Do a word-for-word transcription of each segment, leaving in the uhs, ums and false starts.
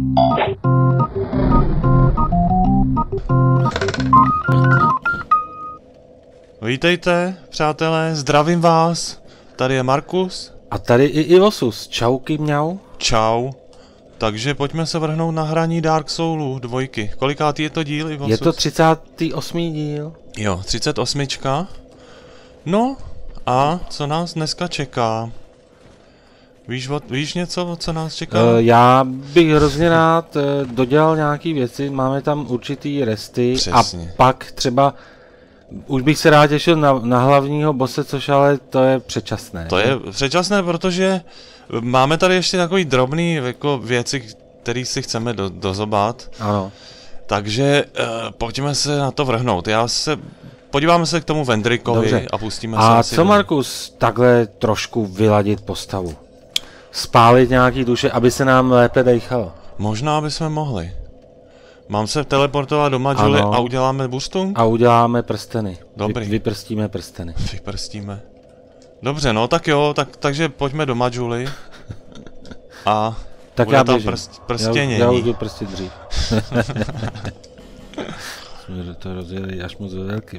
Vítejte, přátelé, zdravím vás. Tady je Markus. A tady i Ivosus. Čauky mňau. Čau. Takže pojďme se vrhnout na hraní Dark Soulu dvojky. Kolikátý je to díl, Ivosus? Je to třicátý osmý díl. Jo, třicet osm. No a co nás dneska čeká? Víš, víš něco, co nás čeká? Uh, já bych hrozně rád uh, dodělal nějaký věci, máme tam určitý resty. Přesně. A pak třeba už bych se rád těšil na, na hlavního bosse, což ale to je předčasné. To je předčasné, protože máme tady ještě takový drobný jako věci, které si chceme do, dozobat. Ano. Takže uh, pojďme se na to vrhnout. Já se podíváme se k tomu Vendrikovi. Dobře. A pustíme se. A co do... Markus, takhle trošku vyladit postavu? Spálit nějaký duše, aby se nám lépe dejchalo. Možná bychom mohli. Mám se teleportovat do Majuly a uděláme boostung? A uděláme prsteny. Dobrý. Vy, vyprstíme prsteny. Vyprstíme. Dobře, no tak jo, tak, takže pojďme do Majuly. A tak bude já tam běžím. prst, prstěnění. Já, já už jdu prstit dřív. Jsme to rozjeli až moc velkým.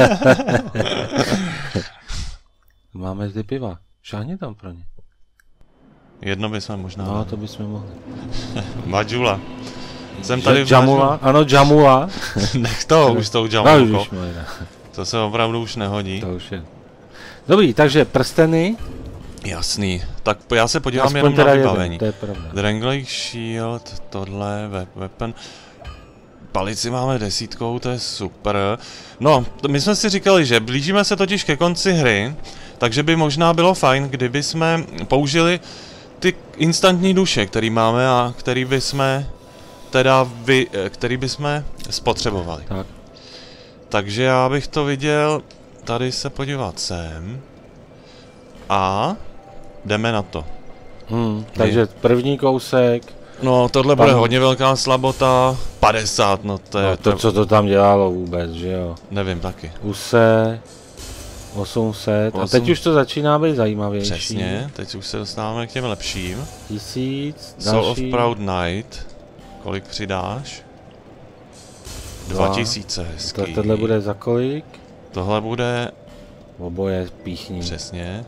Máme zde piva. Šáhni tam pro ně. Jedno bychom možná. No, to bychom mohli. Majula. Jsem tady v Jamula, ano, Jamula. Nech to, už tou Jamulkou. To se opravdu už nehodí. To už je. Dobrý, takže prsteny. Jasný. Tak já se podívám aspoň jenom na vybavení. Jeden, to je pravda. Drangleic Shield, tohle, weapon. Palici máme desítkou, to je super. No, my jsme si říkali, že blížíme se totiž ke konci hry, takže by možná bylo fajn, kdyby jsme použili ty instantní duše, který máme a který bychom teda vy, který bychom spotřebovali. Tak. Takže já bych to viděl tady se podívat sem a jdeme na to. Hmm, takže první kousek. No, tohle pan... bude hodně velká slabota. padesát, no to je... No, to, co to tam dělalo vůbec, že jo? Nevím taky. Use... osm set. osm... A teď už to začíná být zajímavější. Přesně, teď už se dostáváme k těm lepším. Tisíc, Soul of Proud Knight. Kolik přidáš? Dva tisíce, hezký. Tohle bude za kolik? Tohle bude... Oboje píchní. Přesně.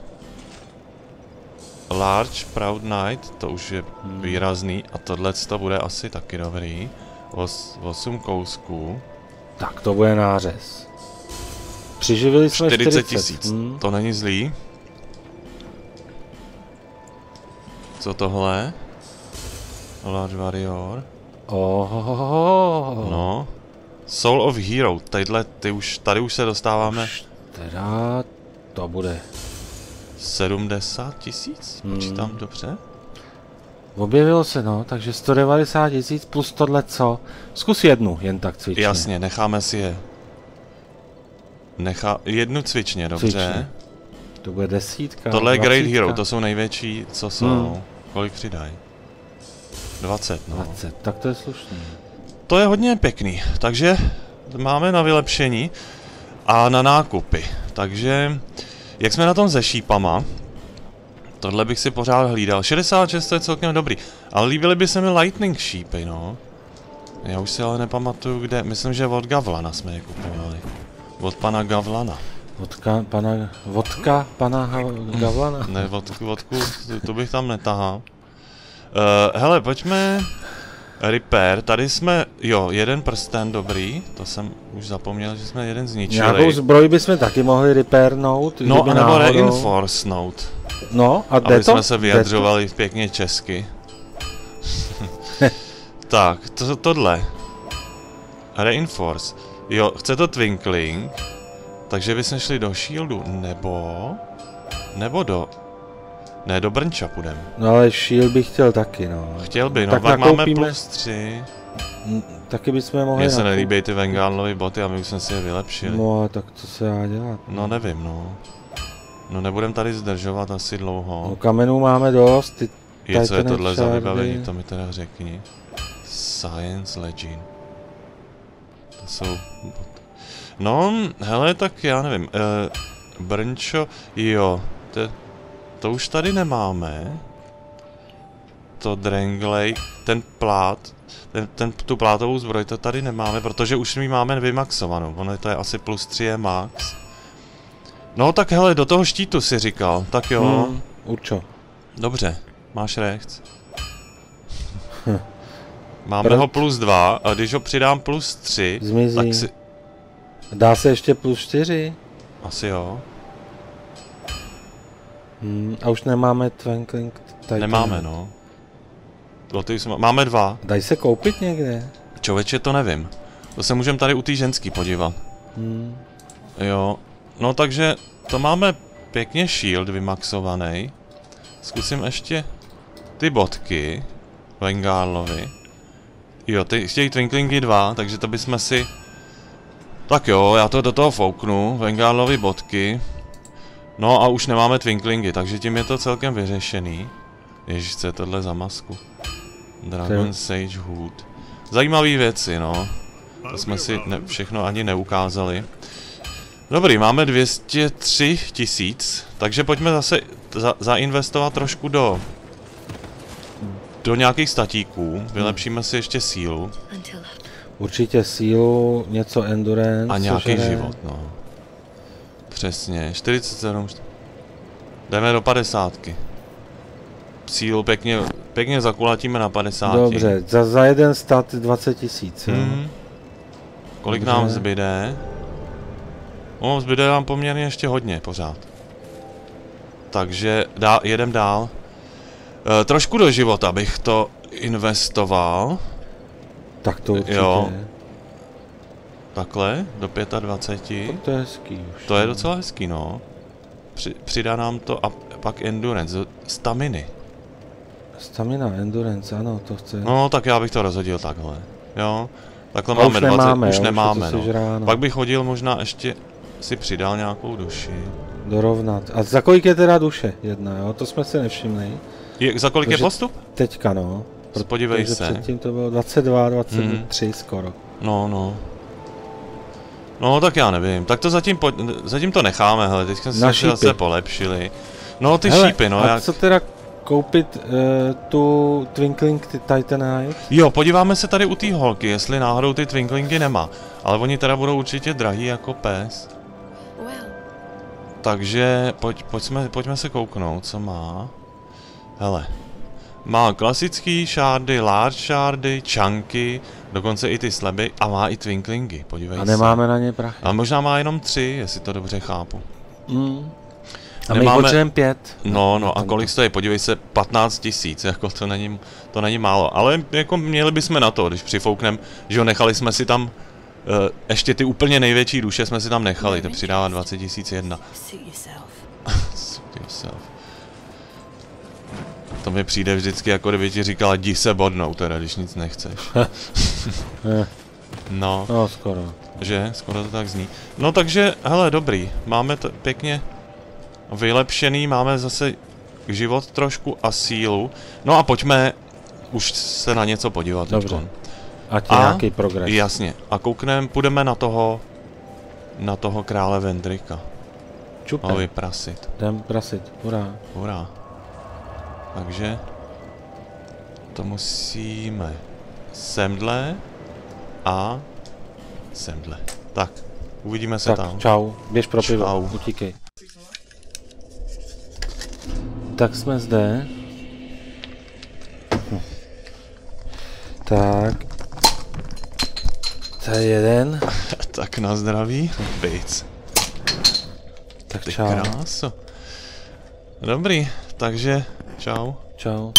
Large Proud Knight, to už je hmm. výrazný. A tohle to bude asi taky dobrý. Os, osm kousků. Tak to bude nářez. Přiživili jsme čtyřicet tisíc. Hmm. To není zlý. Co tohle? Large Warrior. Oh. No. Soul of Hero. Tadyhle, ty už, tady už se dostáváme. Už teda to bude. sedmdesát tisíc? Hmm. Počítám dobře? Objevilo se, no, takže sto devadesát tisíc plus tohle co? Zkus jednu, jen tak cvičně. Jasně, necháme si je. Nechá... Jednu cvičně, dobře. Cvičně. To bude desítka. Tohle je Great dvacítka. Hero, to jsou největší, co jsou. Hmm. Kolik přidají? dvacet, no. dvacet, tak to je slušný. To je hodně pěkný, takže máme na vylepšení a na nákupy. Takže, jak jsme na tom se šípama, tohle bych si pořád hlídal. šedesát šest to je celkem dobrý, ale líbily by se mi Lightning šípy, no. Já už si ale nepamatuju kde, myslím, že od Gavlana jsme je kupovali. Od pana Gavlana. Vodka pana, vodka pana Gavlana? Ne, vodku, vodku, to bych tam netahal. Uh, hele, pojďme... Repair, tady jsme, jo, jeden prsten, dobrý, to jsem už zapomněl, že jsme jeden zničili. Nějakou zbroj bychom taky mohli repairnout. No, nebo náhodou... reinforcenout. No, a jde aby to? jsme se vyjadřovali to? Pěkně česky. Tak, to, tohle. Reinforce. Jo, chce to Twinkling, takže bychom šli do Shieldu, nebo... Nebo do... Ne, do Brnča půjdeme. No ale Shield bych chtěl taky, no. Chtěl by, no, tak pak nakoupíme... máme plus tři. Taky bychom mohli... Mně se nelíbí ty Vengálovy boty a my už jsme si je vylepšili. No, tak co se dá dělat? No nevím, no. No nebudem tady zdržovat asi dlouho. No kamenů máme dost, ty... Je, co je tohle za vybavení, to mi teda řekni. Science Legend. To jsou... No, hele, tak já nevím. Uh, Brnčo, jo, to, to už tady nemáme. to Drangley, ten plát, ten, ten, tu plátovou zbroj to tady nemáme, protože už mi máme vymaxovanou, ono to je asi plus tři je max. No tak hele, do toho štítu si říkal, tak jo. Hmm, určo. Dobře, máš rechts. Máme Prd. ho plus dva a když ho přidám plus tři, zmizí. Tak si... Dá se ještě plus čtyři? Asi jo. Hmm, a už nemáme Twinkling Titan. Nemáme, no. Jsme... Máme dva. Dají se koupit někde? Čověče, to nevím. To se můžeme tady u té ženský podívat. Hmm. Jo. No takže to máme pěkně shield vymaxovaný. Zkusím ještě ty bodky Vengarlovi. Jo, ty chtějí Twinklingy dva, takže to bychom si... Tak jo, já to do toho fouknu, Vengarlovi bodky. No a už nemáme Twinklingy, takže tím je to celkem vyřešený. Ježiš, co je tohle za masku? Dragon Sage Hood. Zajímavé věci, no. To jsme si ne, všechno ani neukázali. Dobrý, máme dvě stě tři tisíc, takže pojďme zase za, zainvestovat trošku do do nějakých statíků, vylepšíme si ještě sílu. Určitě sílu, něco endurance. A nějaký život, no. Přesně, čtyřicet sedm. Jdeme do padesátky. Sílu pěkně, pěkně zakulatíme na padesát. Dobře, za, za jeden stat dvacet tisíc. Hmm. Kolik Dobře. nám zbyde? No, zbyde nám poměrně ještě hodně pořád. Takže dá, jedem dál. E, trošku do života bych to investoval. Tak to určitě. Jo. Takhle, do dvacet pět. To je hezký už. To je docela hezký, no. Při, přidá nám to a pak endurance, staminy. Stamina, endurance, ano, to chce. No, tak já bych to rozhodil takhle. Jo. Takhle máme už dvacet, nemáme, už jo, nemáme, no. Žrá, no. Pak bych hodil možná ještě, si přidal nějakou duši. Dorovnat. A za kolik je teda duše jedna, jo? To jsme si nevšimli. Je, za kolik Takže je postup? Teďka, no. Podívej se. Předtím to bylo dvacet dva, dvacet tři hmm. skoro. No, no. No, tak já nevím. Tak to zatím, po, zatím to necháme, hele, teďka jsme se zase polepšili. No, ty hele, šípy, no. A jak... co teda koupit uh, tu Twinkling Titanite? Jo, podíváme se tady u té holky, jestli náhodou ty Twinklingy nemá. Ale oni teda budou určitě drahý jako pes. Takže pojď, pojďme, pojďme se kouknout, co má. Hele. Má klasický šárdy, large šárdy, čanky, dokonce i ty sleby a má i Twinklingy, podívej se. A nemáme se. na ně prachy. A možná má jenom tři, jestli to dobře chápu. Mm. A nemáme... my potřebujeme pět. No, no a kolik stojí, podívej se, patnáct tisíc, jako to není, to není málo. Ale jako měli bychom na to, když přifoukneme, že jo, nechali jsme si tam, uh, ještě ty úplně největší duše jsme si tam nechali, to přidává dvacet tisíc jedna. Suit yourself. To mi přijde vždycky, jako kdyby ti říkala, jdi se bodnout, teda, když nic nechceš. No. No, skoro. Že? Skoro to tak zní. No takže, hele, dobrý. Máme to pěkně vylepšený, máme zase život trošku a sílu. No a pojďme už se na něco podívat. Dobře. Ať je nějaký progres. Jasně. A koukneme, půjdeme na toho, na toho krále Vendrika. Čupe. Ho vyprasit. Jdem prasit, hurá. Hurá. Takže to musíme semdle a semdle. Tak, uvidíme se tak, tam. Čau, běž pro pivo, čau. Utíkej. Tak jsme zde. Hm. Tak. To je jeden. Tak na zdraví, bejc. Tak ty čau. Kráso. Dobrý, takže čau. Čau.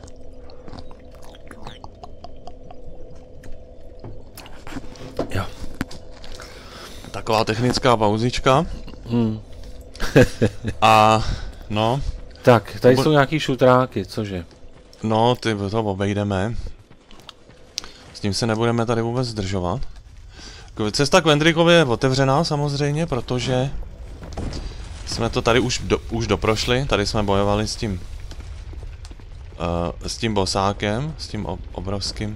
Jo. Taková technická pauzička. Hmm. A no. Tak, tady jsou nějaký šutráky, cože? No, ty to obejdeme. S tím se nebudeme tady vůbec zdržovat. Cesta k Vendrikovi je otevřená samozřejmě, protože jsme to tady už, do, už doprošli. Tady jsme bojovali s tím uh, s tím bosákem, s tím ob obrovským.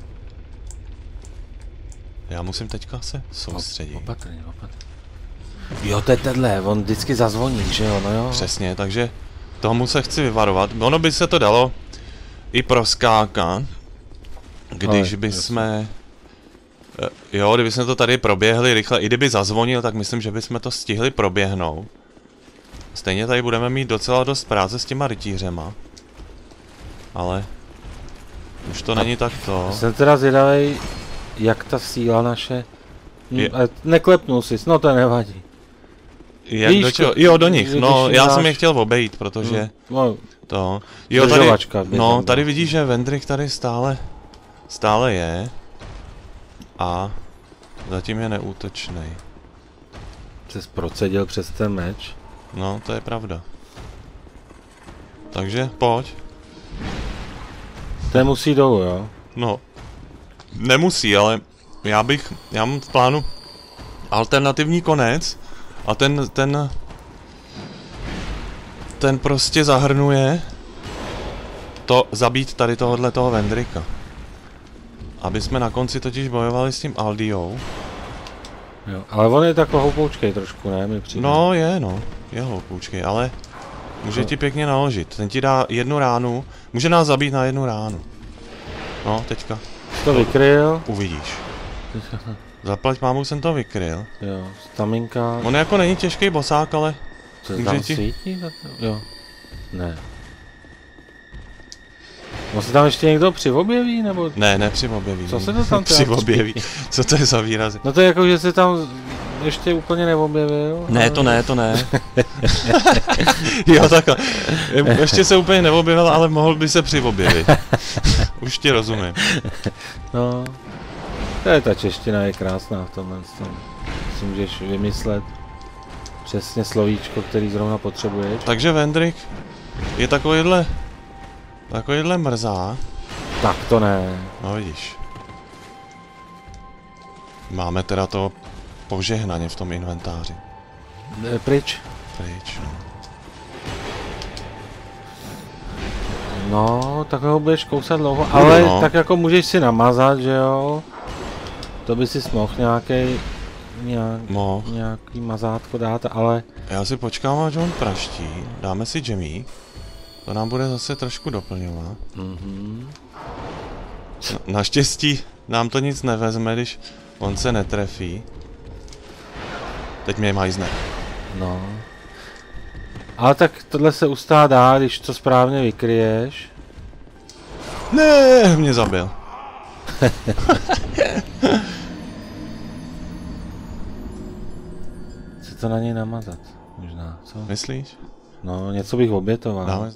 Já musím teďka se soustředit. Opatrně, opatrně. Jo, to je tenhle, on vždycky zazvoní, že jo, no jo. Přesně, takže tomu se chci vyvarovat. Ono by se to dalo i proskákat, když bychom... Jo, kdybychom to tady proběhli rychle, i kdyby zazvonil, tak myslím, že bychom to stihli proběhnout. Stejně tady budeme mít docela dost práce s těma rytířema. Ale... Už to A není tak to. Jsem teda zvědavej, jak ta síla naše... Je... Neklepnul jsi, no to nevadí. Jak Víš, do čeho? Jo, do nich, no já dáš... jsem je chtěl obejít, protože... No, to... Jo, tady... No, tady vidíš, že Vendrick tady stále... Stále je. A... Zatím je neútočnej. Přes procedil přes ten meč. No, to je pravda. Takže, pojď. To musí dolů, jo? No. Nemusí, ale... Já bych... Já mám v plánu... Alternativní konec. A ten... Ten... Ten prostě zahrnuje... To zabít tady tohohle toho Vendricka. Aby jsme na konci totiž bojovali s tím Aldiou. Jo, ale on je takový houpoučkej trošku, ne? Mi přijde. No je, no. Je houpoučkej, ale... Může no. ti pěkně naložit. Ten ti dá jednu ránu. Může nás zabít na jednu ránu. No, teďka. To vykryl. Uvidíš. Zaplať mámu, jsem to vykryl. Jo, staminka. On jako není těžký bosák, ale... Co se tam ti... svítí? Jo. Ne. On se tam ještě někdo přivobjeví, nebo? Ne, ne přivobjeví. Co se to tam přivobjeví? Co to je za výrazy? No to je jako, že se tam ještě úplně neobjevil. Ne, ale... to ne, to ne. Jo, takhle. Ještě se úplně neobjevil, ale mohl by se přivobjevit. Už ti rozumím. No. To je ta čeština, je krásná v tomhle tom. Si můžeš vymyslet přesně slovíčko, který zrovna potřebuješ. Takže Vendrick je takovýhle... Takovýhle mrzá. Tak to ne. No vidíš. Máme teda to požehnaně v tom inventáři. E, pryč. Pryč, no. No, tak ho budeš kousat dlouho, ale no. Tak jako můžeš si namazat, že jo? To by si mohl nějaký nějak, mohl. nějaký mazátko dát, ale... Já si počkám, až on praští, dáme si džemík. To nám bude zase trošku doplňovat. Mm-hmm. Na, naštěstí nám to nic nevezme, když on se netrefí. Teď mě majzne. No. Ale tak tohle se ustá dá, když to správně vykryješ. Ne, mě zabil. Chci to na něj namazat, možná, co? Myslíš? No, něco bych obětoval. Dáme.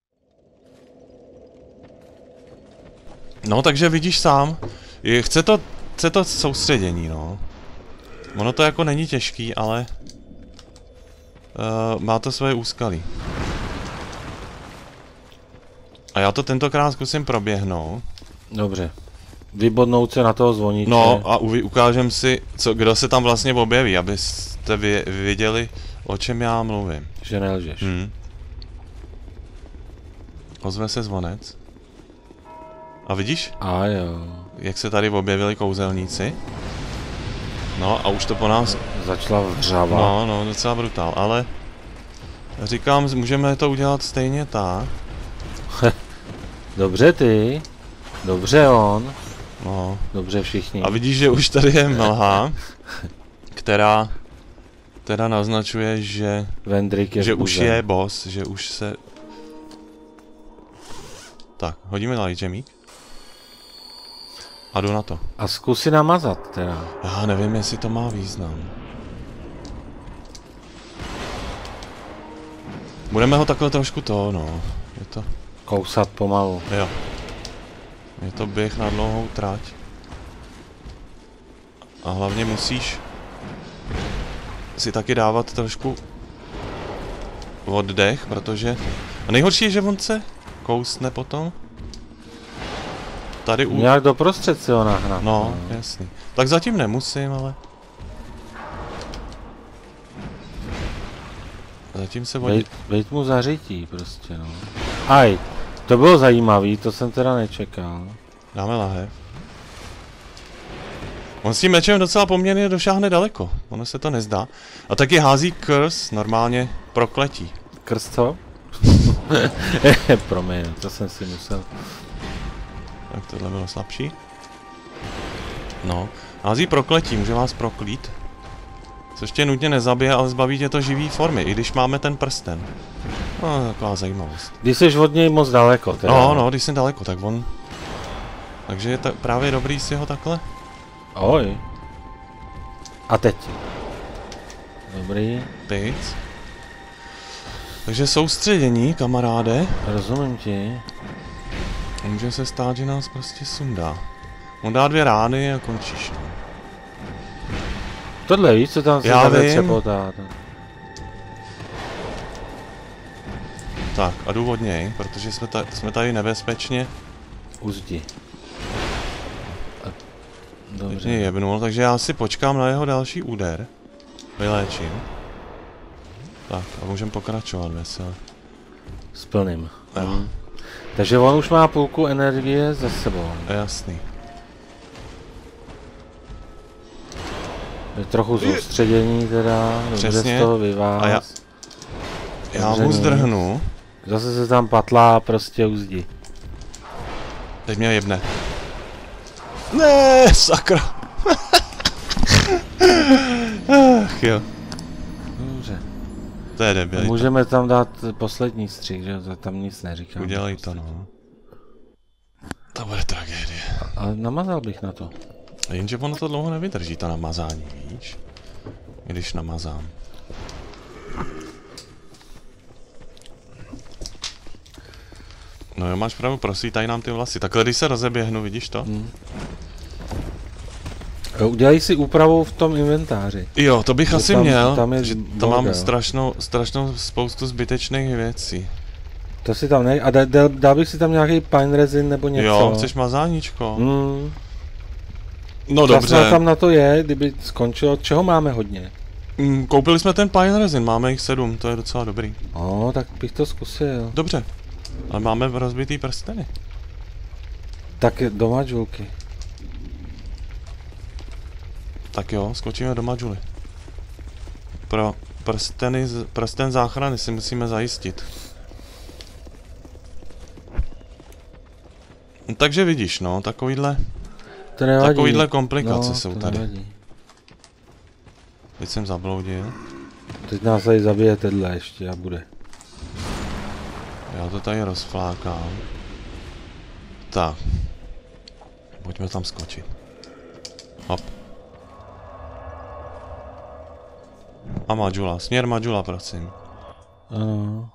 No, takže vidíš sám, chce to, chce to soustředění, no. Ono to jako není těžký, ale uh, má to svoje úskalí. A já to tentokrát zkusím proběhnout. Dobře. Vybodnout se na toho zvoníče. No a ukážem si, co, kdo se tam vlastně objeví, abyste vy, věděli, o čem já mluvím. Že nelžeš. Hmm. Ozve se zvonec. A vidíš? A jo. Jak se tady objevili kouzelníci? No a už to po nás... Začala vřava. No, no, docela brutál, ale... Říkám, můžeme to udělat stejně tak. Dobře ty. Dobře on. No. Dobře všichni. A vidíš, že už tady je mlha, která... Teda naznačuje, že... Vendrick je že už je boss, že už se... Tak, hodíme light gemík. A jdu na to. A zkusí namazat teda. Já nevím, jestli to má význam. Budeme ho takhle trošku to, no. Je to... Kousat pomalu. Jo. Je to běh na dlouhou trať. A hlavně musíš si taky dávat trošku oddech, protože... A nejhorší je, že on se kousne potom. Tady u... Nějak doprostřed si ho nahnat. No, jasný. Tak zatím nemusím, ale... Zatím se vodí... Vejď mu zařití prostě, no. Aj, to bylo zajímavý, to jsem teda nečekal. Dáme lahev. On s tím mečem docela poměrně došáhne daleko, ono se to nezdá. A taky hází curse, normálně prokletí. Curse co? Promiň, to jsem si musel Tak tohle bylo slabší. No. Hází prokletí, může vás proklít. Což tě nutně nezabije, ale zbaví tě to živý formy, i když máme ten prsten. No, taková zajímavost. Když jsi od něj moc daleko, teda. No, no, když jsem daleko, tak on... Takže je to právě dobrý si ho takhle. Oj. A teď. Dobrý. Teď. Takže soustředění, kamaráde. Rozumím ti. Může se stát, že nás prostě sundá. On dá dvě rány a končíš. No. Tohle víš, co tam se zavře přepotá. Tak a jdu od něj, protože jsme, ta, jsme tady nebezpečně. Uzdi. Dobře. Teď mě jebnul, takže já si počkám na jeho další úder. Vyléčím. Tak a můžeme pokračovat veselé. S plným. Hmm. Takže on už má půlku energie za sebou. Jasný. Je trochu soustředění teda, dobře z toho vyváz. A já, já mu zdrhnu. Zase se tam patlá prostě uzdi. Teď mě jebne. Ne, sakra. Ach jo. Dobře. To je debil. Můžeme tam dát poslední střih, že to tam nic neříkám. Udělej to, no. To bude tragédie. Ale namazal bych na to. Jenže ono to dlouho nevydrží, to namazání, víš? Když namazám. No jo, máš pravdu, prosvítají nám ty vlasy. Takhle když se rozeběhnu, vidíš to? Hmm. Udělej si úpravu v tom inventáři. Jo, to bych asi tam, měl, tam je že tam mám strašnou, strašnou spoustu zbytečných věcí. To si tam nej... A dal, dal, dal bych si tam nějaký pine resin nebo něco? Jo, chceš mazáníčko? Hmm. No dobře. Čas tam na to je, kdyby skončilo, čeho máme hodně? Mm, koupili jsme ten pine resin, máme jich sedm, to je docela dobrý. No, tak bych to zkusil. Dobře, ale máme rozbitý prsteny. Tak do Majulky. Tak jo, skočíme do Majuly. Pro prsteny, prsten záchrany si musíme zajistit. No, takže vidíš, no, takovýhle... Takovýhle komplikace no, jsou tady. Nevadí. Teď jsem zabloudil. Teď nás tady zabije tenhle ještě a bude. Já to tady rozflákám. Tak. Pojďme tam skočit. Hop. A Majula, směr Majula, prosím. Ano.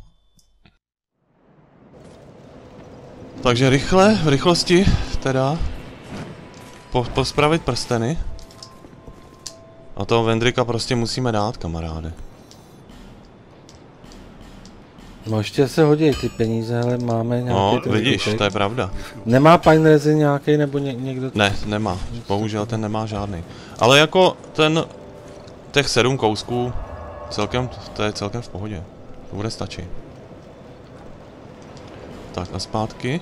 Takže rychle, v rychlosti, teda, po, pospravit prsteny. A toho Vendrika prostě musíme dát, kamaráde. No ještě se hodí ty peníze, ale máme nějaký... No, vidíš, kutek. To je pravda. Nemá pine resin nějaký nebo ně, někdo... Ne, nemá. Bohužel ten nemá žádný. Ale jako ten... Těch sedm kousků, celkem, to je celkem v pohodě. To bude stačit. Tak a zpátky.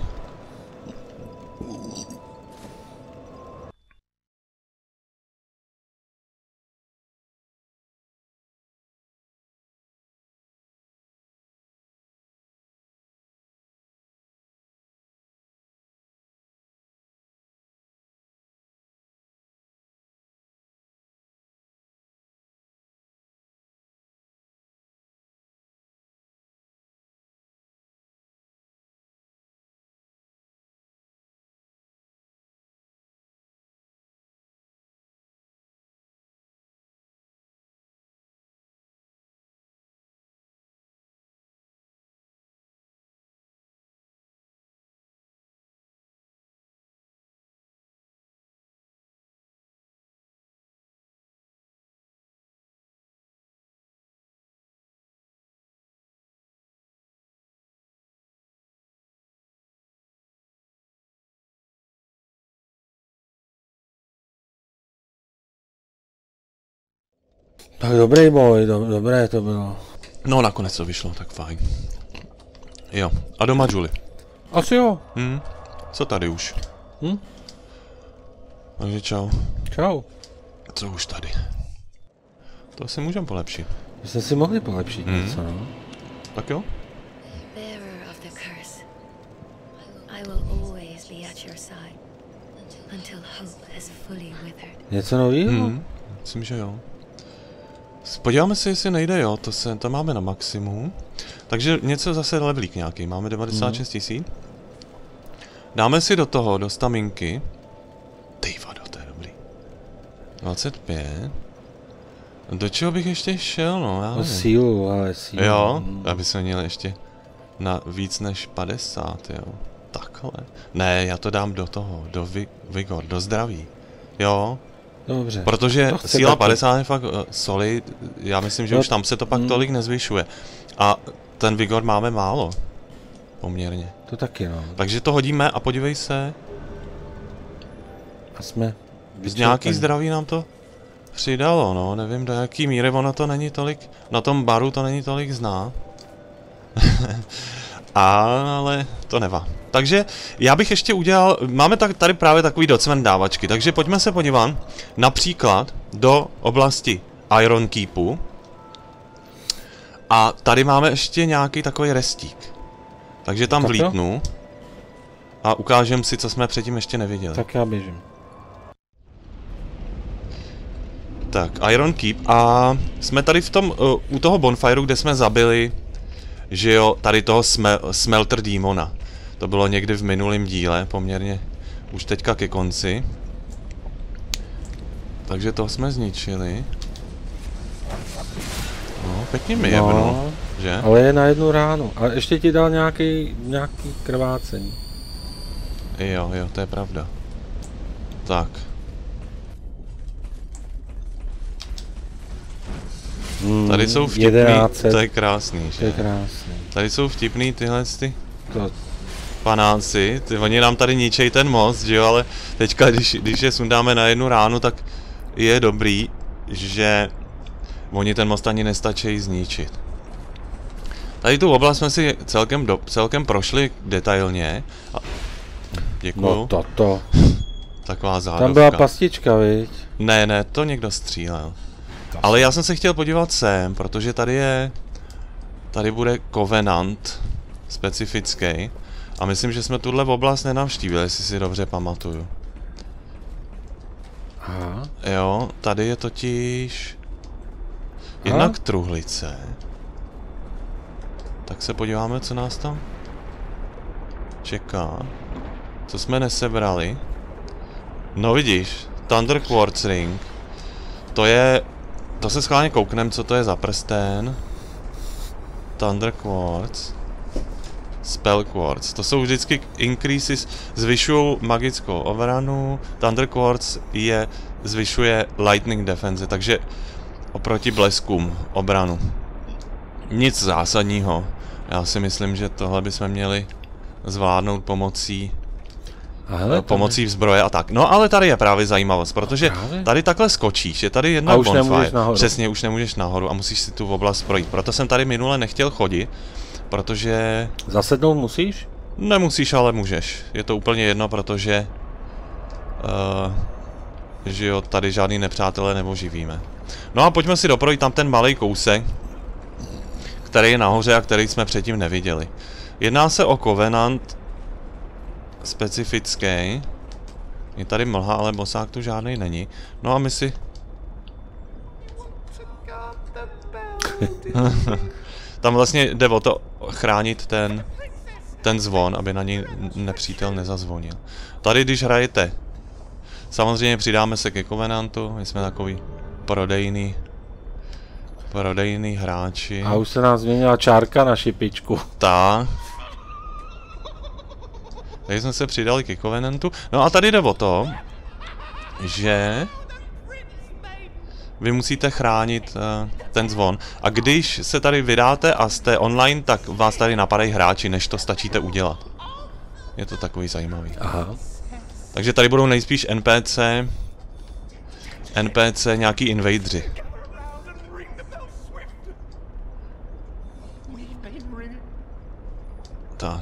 Tak dobrý boj, do, dobré to bylo. No nakonec to vyšlo, tak fajn. Jo, a do Majuly. Asi jo. Hm, co tady už? Hm? Takže čau. Čau. Co už tady? To si můžeme polepšit. My jsme si mohli polepšit hm. něco, no? Tak jo? Bearer of the curse, I will always Něco nového? Hmm, myslím, že jo. Podíváme se, jestli nejde, jo, to, se, to máme na maximum. Takže něco zase levelík nějaký, máme devadesát šest tisíc. Dáme si do toho, do staminky. Ty vado, to je dobrý. dvacet pět. Do čeho bych ještě šel, no, já nevím. Sílu, ale sílu. Jo, aby jsme měli ještě na víc než padesát, jo. Takhle. Ne, já to dám do toho, do vi vigor, do zdraví. Jo. Dobře. Protože síla taky. padesát je fakt uh, solid, já myslím, že no, už tam se to pak hmm. tolik nezvyšuje. A ten vigor máme málo. Poměrně. To taky, no. Takže to hodíme a podívej se. A jsme z nějaký zdraví nám to přidalo, no, nevím do jaký míry, ono to není tolik, na tom baru to není tolik zná. Ale to nevá. Takže já bych ještě udělal, máme tady právě takový docvent dávačky, takže pojďme se podívat například do oblasti Iron Keepu. A tady máme ještě nějaký takový restík. Takže tam tak vlítnu a ukážem si, co jsme předtím ještě neviděli. Tak já běžím. Tak, Iron Keep a jsme tady v tom, uh, u toho bonfireu, kde jsme zabili, že jo, tady toho smel, Smelter Demona. To bylo někdy v minulém díle, poměrně už teďka ke konci. Takže to jsme zničili. No, pěkně mi jebnul, no, že? Ale je na jednu ránu. A ještě ti dal nějaký, nějaký krvácení. Jo, jo, to je pravda. Tak. Hmm, tady jsou vtipný, jedenáct set. To je krásný, že? To je krásný. Tady jsou vtipný tyhle ty to. panáci, ty, oni nám tady ničej ten most, že jo, ale teďka, když, když je sundáme na jednu ránu, tak je dobrý, že oni ten most ani nestačí zničit. Tady tu oblast jsme si celkem, do, celkem prošli detailně. A, děkuju. No toto. Taková zádovka. Tam byla pastička, viď? Ne, ne, to někdo střílel. Ale já jsem se chtěl podívat sem, protože tady je... Tady bude Covenant specifický. A myslím, že jsme tuhle oblast nenavštívili, jestli si dobře pamatuju. Aha. Jo, tady je totiž... Jednak truhlice. Tak se podíváme, co nás tam čeká. Co jsme nesebrali. No vidíš, Thunder Quartz Ring. To je... To se schválně kouknem, co to je za prsten. Thunder Quartz. Spell Quartz. To jsou vždycky increases, zvyšují magickou obranu. Thunder Quartz je, zvyšuje lightning defense, takže oproti bleskům obranu. Nic zásadního. Já si myslím, že tohle bychom měli zvládnout pomocí Hele, pomocí vzbroje a tak. No ale tady je právě zajímavost, protože právě? Tady takhle skočíš, je tady jedna bonfire. Přesně, už nemůžeš nahoru a musíš si tu oblast projít. Proto jsem tady minule nechtěl chodit, protože... Zasednout musíš? Nemusíš, ale můžeš. Je to úplně jedno, protože... Uh, že jo, tady žádný nepřátelé neoživíme. No a pojďme si doprojít tam ten malý kousek, který je nahoře a který jsme předtím neviděli. Jedná se o Covenant specifický. Je tady mlha, ale bosák tu žádný není. No a my si... Tam vlastně jde o to chránit ten, ten zvon, aby na něj nepřítel nezazvonil. Tady, když hrajete, samozřejmě přidáme se ke Covenantu, my jsme takový prodejný, prodejný hráči. A už se nám změnila čárka na šipičku. Tak. Tady jsme se přidali ke Covenantu. No a tady jde o to, že vy musíte chránit uh, ten zvon. A když se tady vydáte a jste online, tak vás tady napadají hráči, než to stačíte udělat. Je to takový zajímavý. Aha. Takže tady budou nejspíš N P C, N P C, nějaký invadři. Tak.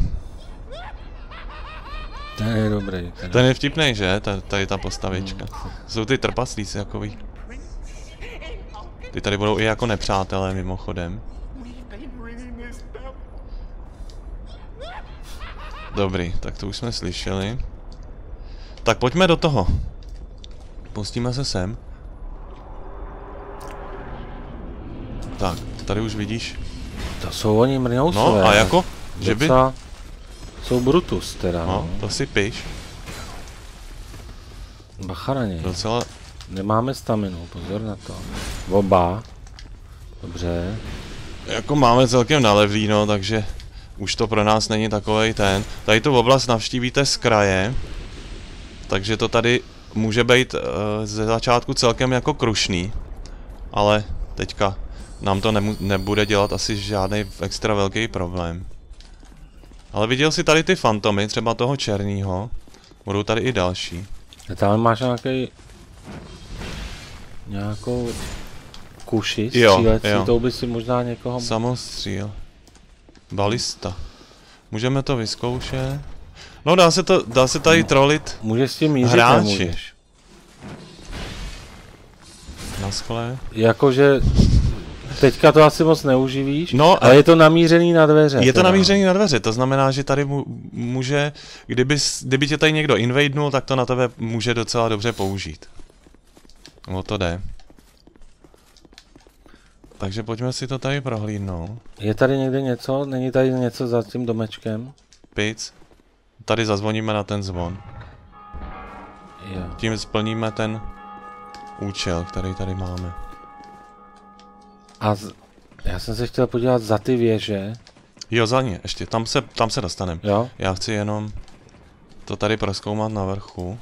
Ten je dobrý. Ten, ten je vtipnej, že? Tady ta postavička. Hmm. Jsou ty trpaslíci jakový. Ty tady budou i jako nepřátelé mimochodem. Dobrý, tak to už jsme slyšeli. Tak pojďme do toho. Pustíme se sem. Tak, tady už vidíš. To jsou oni mrňousové. No a jako, že by... Jsou Brutus teda, no. no. To si piš. Bacha na něj. Docela... Nemáme staminu, pozor na to. Oba. Dobře. Jako máme celkem nalevlý, no, takže už to pro nás není takovej ten. Tady tu oblast navštívíte z kraje. Takže to tady může být uh, ze začátku celkem jako krušný. Ale teďka nám to nebude dělat asi žádný extra velký problém. Ale viděl jsi tady ty fantomy, třeba toho černýho. Budou tady i další. A tam máš nějaký nějakou kuši střílecí, to by si možná někoho... Samostříl. Balista. Můžeme to vyzkoušet. No dá se to, dá se tady trolit. Můžeš s tím mířit, hráči. Nemůžeš. Naschle. Jakože teďka to asi moc neuživíš, no, ale je to namířený na dveře. Je to teda namířený na dveře, to znamená, že tady mu, může, kdyby, kdyby tě tady někdo invadnul, tak to na tebe může docela dobře použít. O to jde. Takže pojďme si to tady prohlídnout. Je tady někde něco? Není tady něco za tím domečkem? Pic. Tady zazvoníme na ten zvon. Jo. Tím splníme ten účel, který tady máme. A z... já jsem se chtěl podívat za ty věže. Jo, za ně, ještě, tam se, tam se dostaneme. Jo? Já chci jenom to tady prozkoumat na vrchu.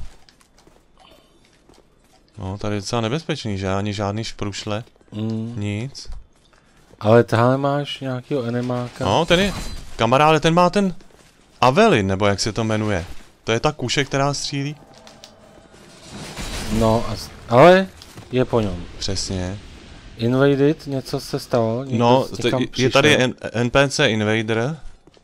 No, tady je docela nebezpečný, že? Ani žádný šprušle. Mm. Nic. Ale tahle máš nějakýho enemáka. No, ten je, kamaráde, ten má ten Avelin, nebo jak se to jmenuje. To je ta kuše, která střílí? No, ale je po něm. Přesně. Invaded, něco se stalo? Někdo no, je tady N P C Invader.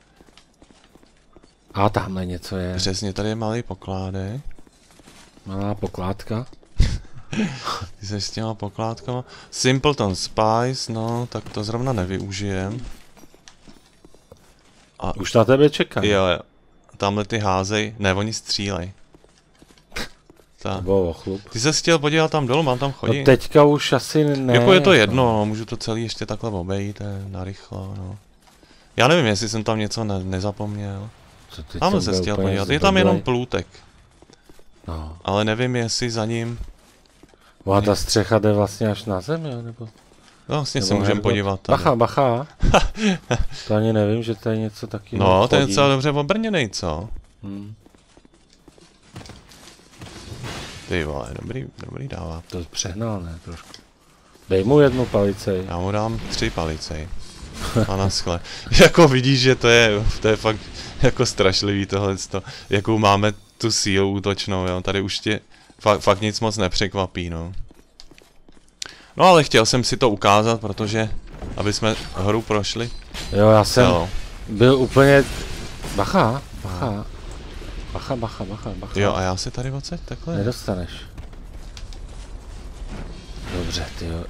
A tamhle něco je. Přesně, tady je malý pokládek. Malá pokládka. Ty jsi s těma pokládkama. Simpleton Spice, no, tak to zrovna nevyužijem. A už na tebe čekám. Jo, jo. Tamhle ty házej, ne, oni střílej. To bylo ochlup. Ty jsi chtěl podívat tam dolů, mám tam chodit. No teďka už asi ne. Jako je to jedno, no, můžu to celý ještě takhle obejít, narychlo, no. Já nevím, jestli jsem tam něco ne nezapomněl. Tam se chtěl podívat, je tam jenom plůtek. No. Ale nevím, jestli za ním... A ta střecha jde vlastně až na zem, jo, nebo? No, vlastně se můžeme podívat tady. Bacha, bacha. To ani nevím, že tady něco taky. No, to je docela dobře obrněnej, co? Hmm. Ty vole, dobrý, dobrý dává. To je přehnal, ne, trošku. Dej mu jednu palicej. Já mu dám tři palicej. A naschle. Jako vidíš, že to je, to je fakt jako strašlivý tohleto. Jakou máme tu sílu útočnou, jo. Tady už tě fakt, fakt nic moc nepřekvapí, no. No ale chtěl jsem si to ukázat, protože, aby jsme hru prošli. Jo, já jsem jo. byl úplně... Bacha, bacha. Bacha, bacha, bacha, bacha. Jo, a já si tady odsaď takhle. Nedostaneš. Dobře, tyjo.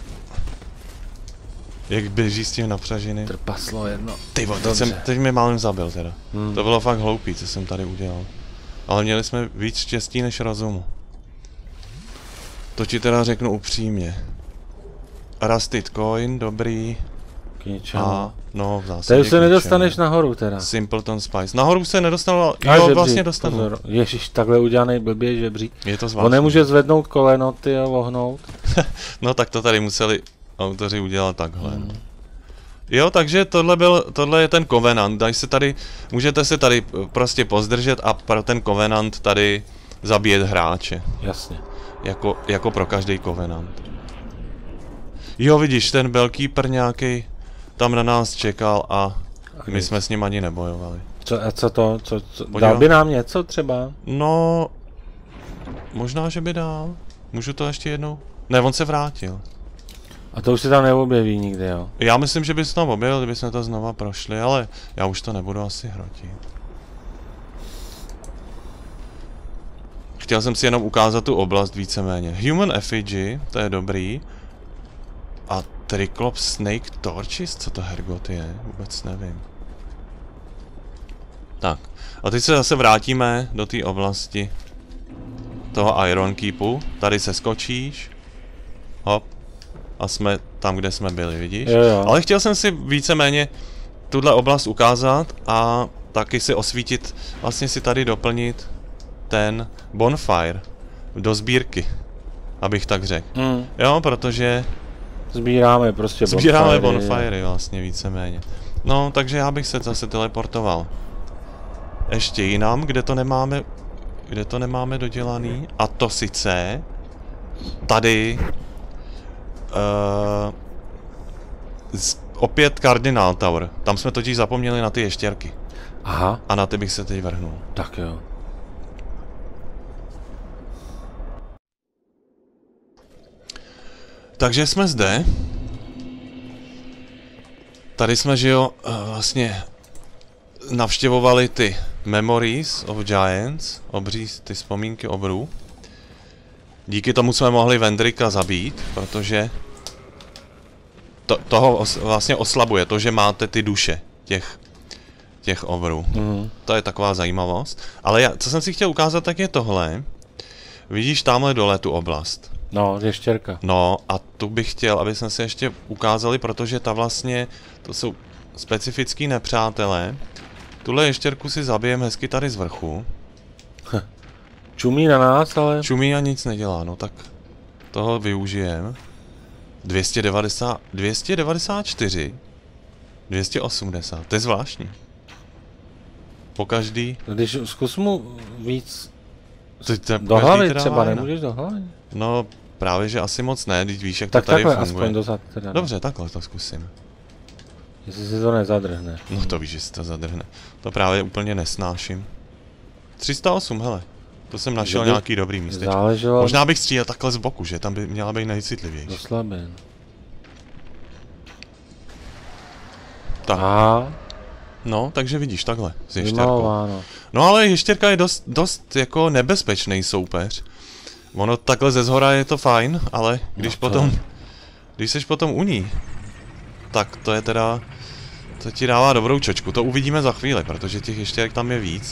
Jak běží s tím napřaženým. Trpaslo jedno. Ty vole, teď, jsem, teď mě málem zabil teda. Hmm. To bylo fakt hloupý, co jsem tady udělal. Ale měli jsme víc štěstí než rozumu. To ti teda řeknu upřímně. Rusted coin, dobrý. K ničemu. A, no, v zásadě tady už se nedostaneš nahoru teda. Simpleton Spice. Nahoru se nedostanu, ale jo, žebřík, vlastně dostanu. Pozor. Ježiš, takhle udělaný blbě žebřík. Je to zvláštní. On nemůže zvednout koleno, ty jo, vohnout. No tak to tady museli autoři udělat takhle. Hmm. Jo, takže tohle byl, tohle je ten Covenant. Daj se tady, můžete se tady prostě pozdržet a pro ten Covenant tady zabíjet hráče. Jasně. Jako, jako pro každý Covenant. Jo, vidíš, ten Bellkeeper nějaký tam na nás čekal a my jsme s ním ani nebojovali. Co, a co to? Co, co, dal by nám něco třeba? No, možná, že by dal. Můžu to ještě jednou? Ne, on se vrátil. A to už se tam neobjeví nikdy, jo? Já myslím, že by se tam objevil, kdyby jsme to znova prošli, ale já už to nebudu asi hrotit. Chtěl jsem si jenom ukázat tu oblast víceméně. Human Effigy, to je dobrý. A Triclops Snake Torches, co to hergot je? Vůbec nevím. Tak. A teď se zase vrátíme do té oblasti toho Iron Keepu. Tady se skočíš. Hop. A jsme tam, kde jsme byli, vidíš? Jo, jo. Ale chtěl jsem si víceméně tuhle oblast ukázat a taky si osvítit, vlastně si tady doplnit ten bonfire do sbírky, abych tak řekl. Mm. Jo, protože sbíráme prostě sbíráme bonfiry, bonfiry vlastně víceméně. No, takže já bych se zase teleportoval ještě jinam, kde to nemáme, kde to nemáme dodělaný, a to sice tady uh, z, opět Cardinal Tower. Tam jsme totiž zapomněli na ty ještěrky. Aha. A na ty bych se teď vrhnul. Tak jo. Takže jsme zde. Tady jsme, že jo, vlastně navštěvovali ty Memories of Giants, obří, ty vzpomínky obrů. Díky tomu jsme mohli Vendrika zabít, protože to, toho os, vlastně oslabuje to, že máte ty duše těch, těch obrů. Mm. To je taková zajímavost. Ale já, co jsem si chtěl ukázat, tak je tohle. Vidíš tamhle dole tu oblast. No, ještěrka. No a tu bych chtěl, aby jsme si ještě ukázali, protože ta vlastně, to jsou specifický nepřátelé. Tuhle ještěrku si zabijeme hezky tady z vrchu. Čumí na nás, ale... Čumí a nic nedělá, no tak toho využijem. dvě stě devadesát, dvě stě devadesát čtyři, dvě stě osmdesát, to je zvláštní. Po každý... Když zkus mu víc... To, to do hlavy třeba, nemůžeš do hlavy? No právě, že asi moc ne, když víš, jak tak to tady takhle funguje. Aspoň dozad teda. Dobře, takhle to zkusím. Jestli si to nezadrhne. No to víš, že si to zadrhne. To právě úplně nesnáším. tři sta osm, hele. To jsem našel nějaký dobrý místečko. Záleželo... Možná bych střílel takhle z boku, že? Tam by měla být nejcitlivější. Doslabin. Tak. Aha. No, takže vidíš, takhle, s ještěrkou. No. no ale ještěrka je dost, dost jako nebezpečný soupeř. Ono takhle ze zhora je to fajn, ale když no potom, je. když seš potom u ní, tak to je teda, to ti dává dobrou čočku. To uvidíme za chvíli, protože těch ještěrek tam je víc.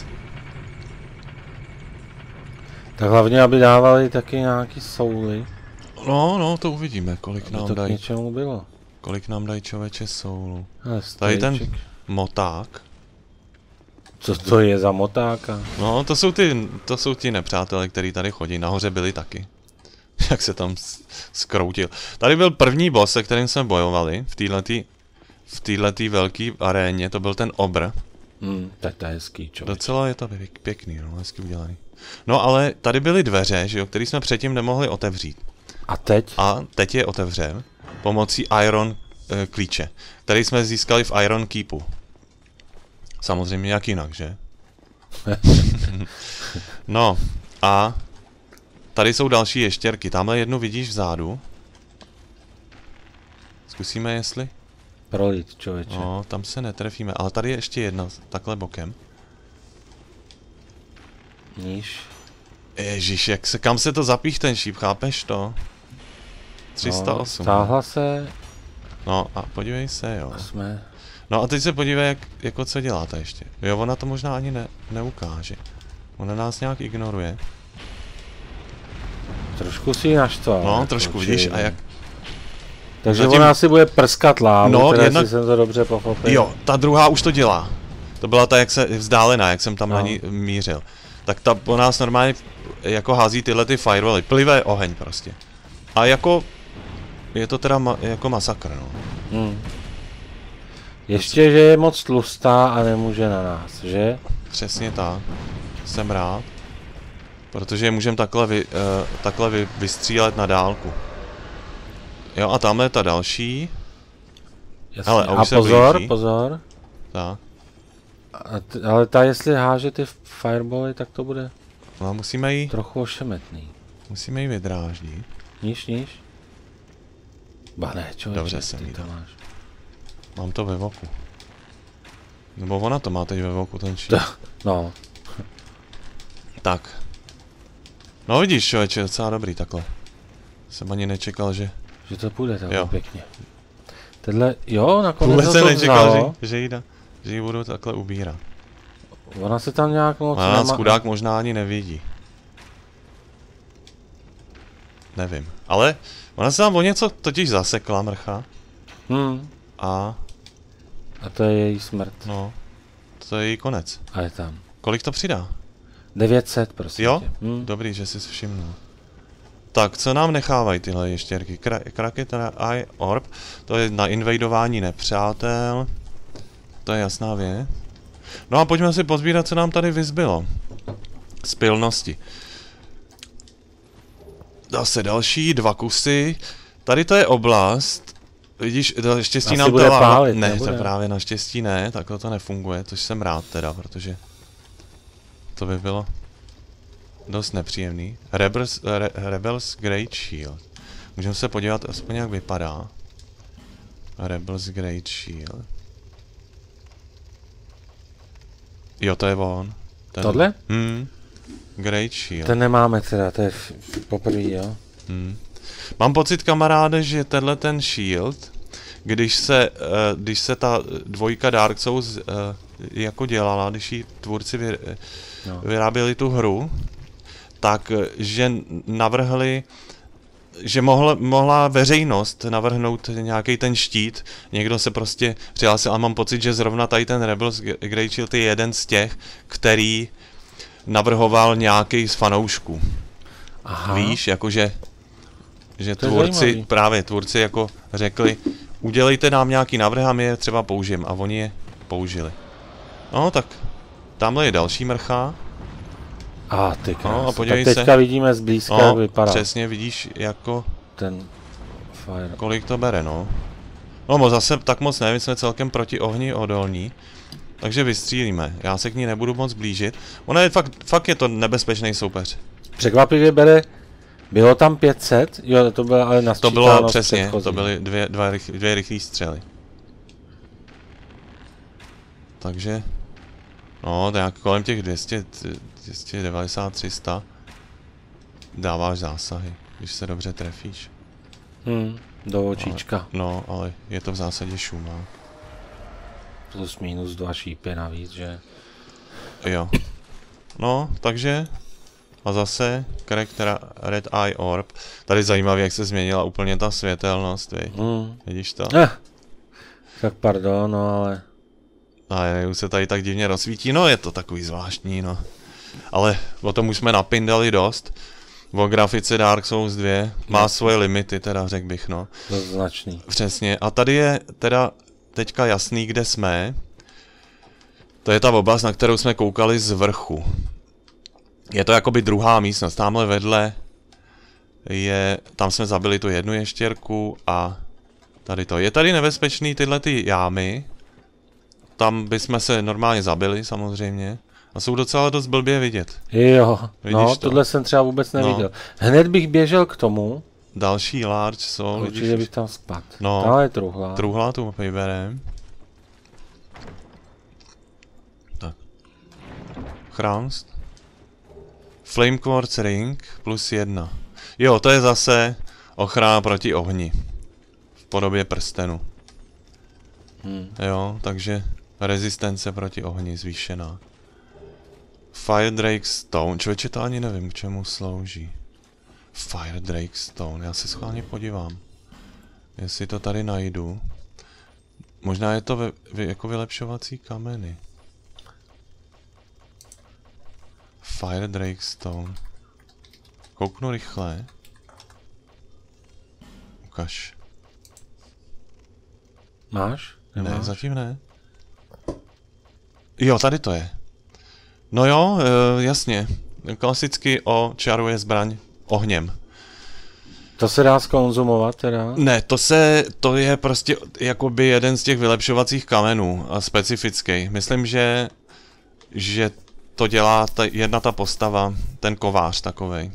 Tak hlavně, aby dávali taky nějaký souly. No, no, to uvidíme, kolik nám dají. To k něčemu bylo. Kolik nám dají člověče soulu. Ale tady ten moták. Co to je za motáka? No, to jsou ty, to jsou ti nepřátelé, kteří tady chodí. Nahoře byli taky. Jak se tam skroutil. Tady byl první boss, se kterým jsme bojovali v této v této velké aréně. To byl ten obr. Hmm, tak to je hezký, člověk. Docela je to pěkný, no, hezky udělaný. No, ale tady byly dveře, že jo, které jsme předtím nemohli otevřít. A teď? A teď je otevřeme pomocí Iron e, klíče, který jsme získali v Iron Keepu. Samozřejmě jak jinak, že? No, a tady jsou další ještěrky. Tamhle jednu vidíš vzadu. Zkusíme, jestli? Prolít, člověče. No, tam se netrefíme, ale tady je ještě jedna, takhle bokem. Níž. Ježíš, jak se, kam se to zapích ten šíp, chápeš to? tři sta osm. No, stáhla se. No a podívej se, jo. A jsme... No a teď se podívej, jak, jako co dělá ta ještě. Jo, ona to možná ani ne, neukáže. Ona nás nějak ignoruje. Trošku si ji naštval. No, trošku, vidíš, a jak... Takže zatím... ona si bude prskat lávu, no, teda jednak... si jsem to dobře pochopil. Jo, ta druhá už to dělá. To byla ta, jak se vzdálená, jak jsem tam no. na ní mířil. Tak ta po nás normálně jako hází tyhle ty firewally. Plivé oheň prostě. A jako... Je to teda ma, jako masakr, no. Hmm. Ještě, že je moc tlustá a nemůže na nás, že? Přesně tak. Jsem rád. Protože můžeme takhle, vy, uh, takhle vy, vystřílet na dálku. Jo, a tamhle je ta další. Jasně. Hele, a, a pozor, blíží. pozor. Tak. A t, ale ta, jestli háže ty firebally, tak to bude... No, musíme jí... Trochu ošemetný. Musíme jí vydráždit. Níž, níž. Ba ne, člověče, dobře jsem jí to máš. Mám to ve voku. Nebo ona to má teď ve voku, ten šíp. No. Tak. No vidíš, člověče, docela dobrý takhle. Jsem ani nečekal, že... Že to půjde takhle pěkně. Tenhle, jo, nakonec Vůbec to jsem to nečekal, vzalo. že, že, jí da, že jí budu takhle ubírat. Ona se tam nějak moc Ona nás chudák možná ani nevidí. Nevím. Ale ona se tam o něco totiž zasekla, mrcha. Hmm. A... A to je její smrt. No. To je její konec. A je tam. Kolik to přidá? devět set, prosím. Jo? Hmm. Dobrý, že jsi všimnul. Tak, co nám nechávají tyhle ještěrky? Kra Kraket Eye Orb, to je na invadování nepřátel. To je jasná věc. No a pojďme si pozbírat, co nám tady vyzbylo. Z pilnosti. Zase další, dva kusy. Tady to je oblast. Vidíš, naštěstí Asi nám bude to láva... pálit, Ne, nebude. to právě naštěstí ne, takhle to nefunguje, což jsem rád teda, protože to by bylo dost nepříjemný. Rebels, Re, Rebels Great Shield. Můžeme se podívat aspoň, jak vypadá. Rebels Great Shield. Jo, to je on. Ten... Tohle? Hmm. Great Shield. Ten nemáme teda, to je poprvé, jo. Hmm. Mám pocit, kamaráde, že tenhle ten shield, když se, uh, když se ta dvojka Dark Souls uh, jako dělala, když ji tvůrci vy, no. vyráběli tu hru, tak že navrhli, že mohla, mohla veřejnost navrhnout nějaký ten štít, někdo se prostě přihlásil a mám pocit, že zrovna tady ten Rebels Great Shield je jeden z těch, který navrhoval nějaký z fanoušků. Aha. Víš, jakože že tvůrci, zajímavý. právě tvůrci jako řekli, udělejte nám nějaký návrh a my je třeba použijem. A oni je použili. No tak, tamhle je další mrcha. A ty krás. No, a podívej tak teďka se. vidíme zblízka, no, jak vypadá. Přesně vidíš, jako... Ten fire. Kolik to bere, no. No, zase tak moc nevím, jsme celkem proti ohni odolní. Takže vystřílíme. Já se k ní nebudu moc blížit. Ona je fakt, fakt je to nebezpečný soupeř. Překvapivě bere... Bylo tam pět set? Jo, to bylo ale nasčítáno. To bylo přesně, to byly dvě, dva, dvě rychlé střely. Takže... No, tak kolem těch dvě stě, dvě stě devadesát, tři sta dáváš zásahy, když se dobře trefíš. Hmm, do očíčka. Ale, no, ale je to v zásadě šumák. Plus minus dva šípy navíc, že? Jo. No, takže... A zase Cracked Red Eye Orb. Tady zajímavé, jak se změnila úplně ta světelnost, vy. Mm. Vidíš to? Eh, tak pardon, no ale... A už se tady tak divně rozsvítí, no je to takový zvláštní, no. Ale o tom už jsme napindali dost. O grafice Dark Souls dva má no. svoje limity, teda řekl bych, no. To značný. Přesně. A tady je teda teďka jasný, kde jsme. To je ta oblast, na kterou jsme koukali z vrchu. Je to jakoby druhá místnost, tamhle vedle je, tam jsme zabili tu jednu ještěrku a tady to. Je tady nebezpečný tyhle ty jámy, tam bychom se normálně zabili samozřejmě a jsou docela dost blbě vidět. Jo, vidíš no to? Tohle jsem třeba vůbec neviděl. No. Hned bych běžel k tomu. Další large soul. Určitě bych tam spadl. No, tam je truhla. Truhla tu vyberem. Tak. Chrámst. Flame Quartz Ring plus jedna. Jo, to je zase ochrana proti ohni. V podobě prstenu. Hmm. Jo, takže rezistence proti ohni zvýšená. Fire Drake Stone. Člověče, to ani nevím, k čemu slouží. Fire Drake Stone. Já se schválně podívám. Jestli to tady najdu. Možná je to ve, vy, jako vylepšovací kameny. Fire Drake Stone. Kouknu rychle. Ukaž. Máš? Nemáš? Ne, zatím ne. Jo, tady to je. No jo, e, jasně. Klasicky očaruje zbraň ohněm. To se dá zkonzumovat teda? Ne, to se, to je prostě jakoby jeden z těch vylepšovacích kamenů a specifický. Myslím, že, že to dělá ta, jedna ta postava, ten kovář takovej.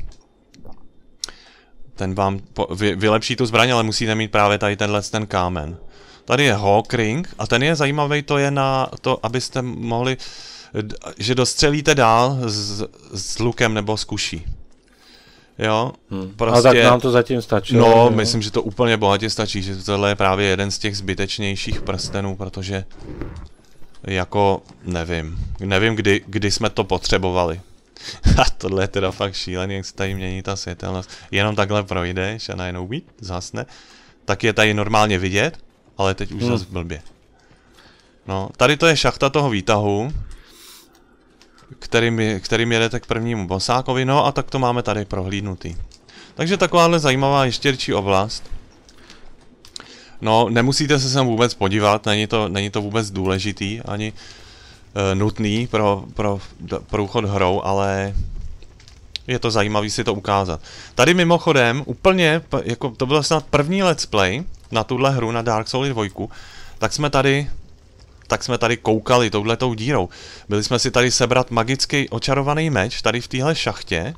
Ten vám po, vy, vylepší tu zbraň, ale musíte mít právě tady tenhle ten kámen. Tady je Hawk Ring a ten je zajímavý, to je na to, abyste mohli, že dostřelíte dál s, s lukem nebo s kuší. Jo, hmm. prostě... A tak nám to zatím stačí. No, jo? myslím, že to úplně bohatě stačí, že tohle je právě jeden z těch zbytečnějších prstenů, protože jako, nevím, nevím, kdy, kdy jsme to potřebovali. A tohle je teda fakt šílený, jak se tady mění ta světelnost. Jenom takhle projdeš a najednou být, zhasne. Tak je tady normálně vidět, ale teď už hmm. zase blbě. No, tady to je šachta toho výtahu, kterým, kterým jedete k prvnímu bosákovi, no a tak to máme tady prohlídnutý. Takže takováhle zajímavá ještěrčí oblast. No, nemusíte se sem vůbec podívat, není to, není to vůbec důležitý, ani e, nutný pro, pro průchod hrou, ale je to zajímavý si to ukázat. Tady mimochodem, úplně, jako to byl snad první let's play na tuhle hru, na Dark Souls dva, tak jsme tady, tak jsme tady koukali touhletou dírou. Byli jsme si tady sebrat magický očarovaný meč, tady v téhle šachtě.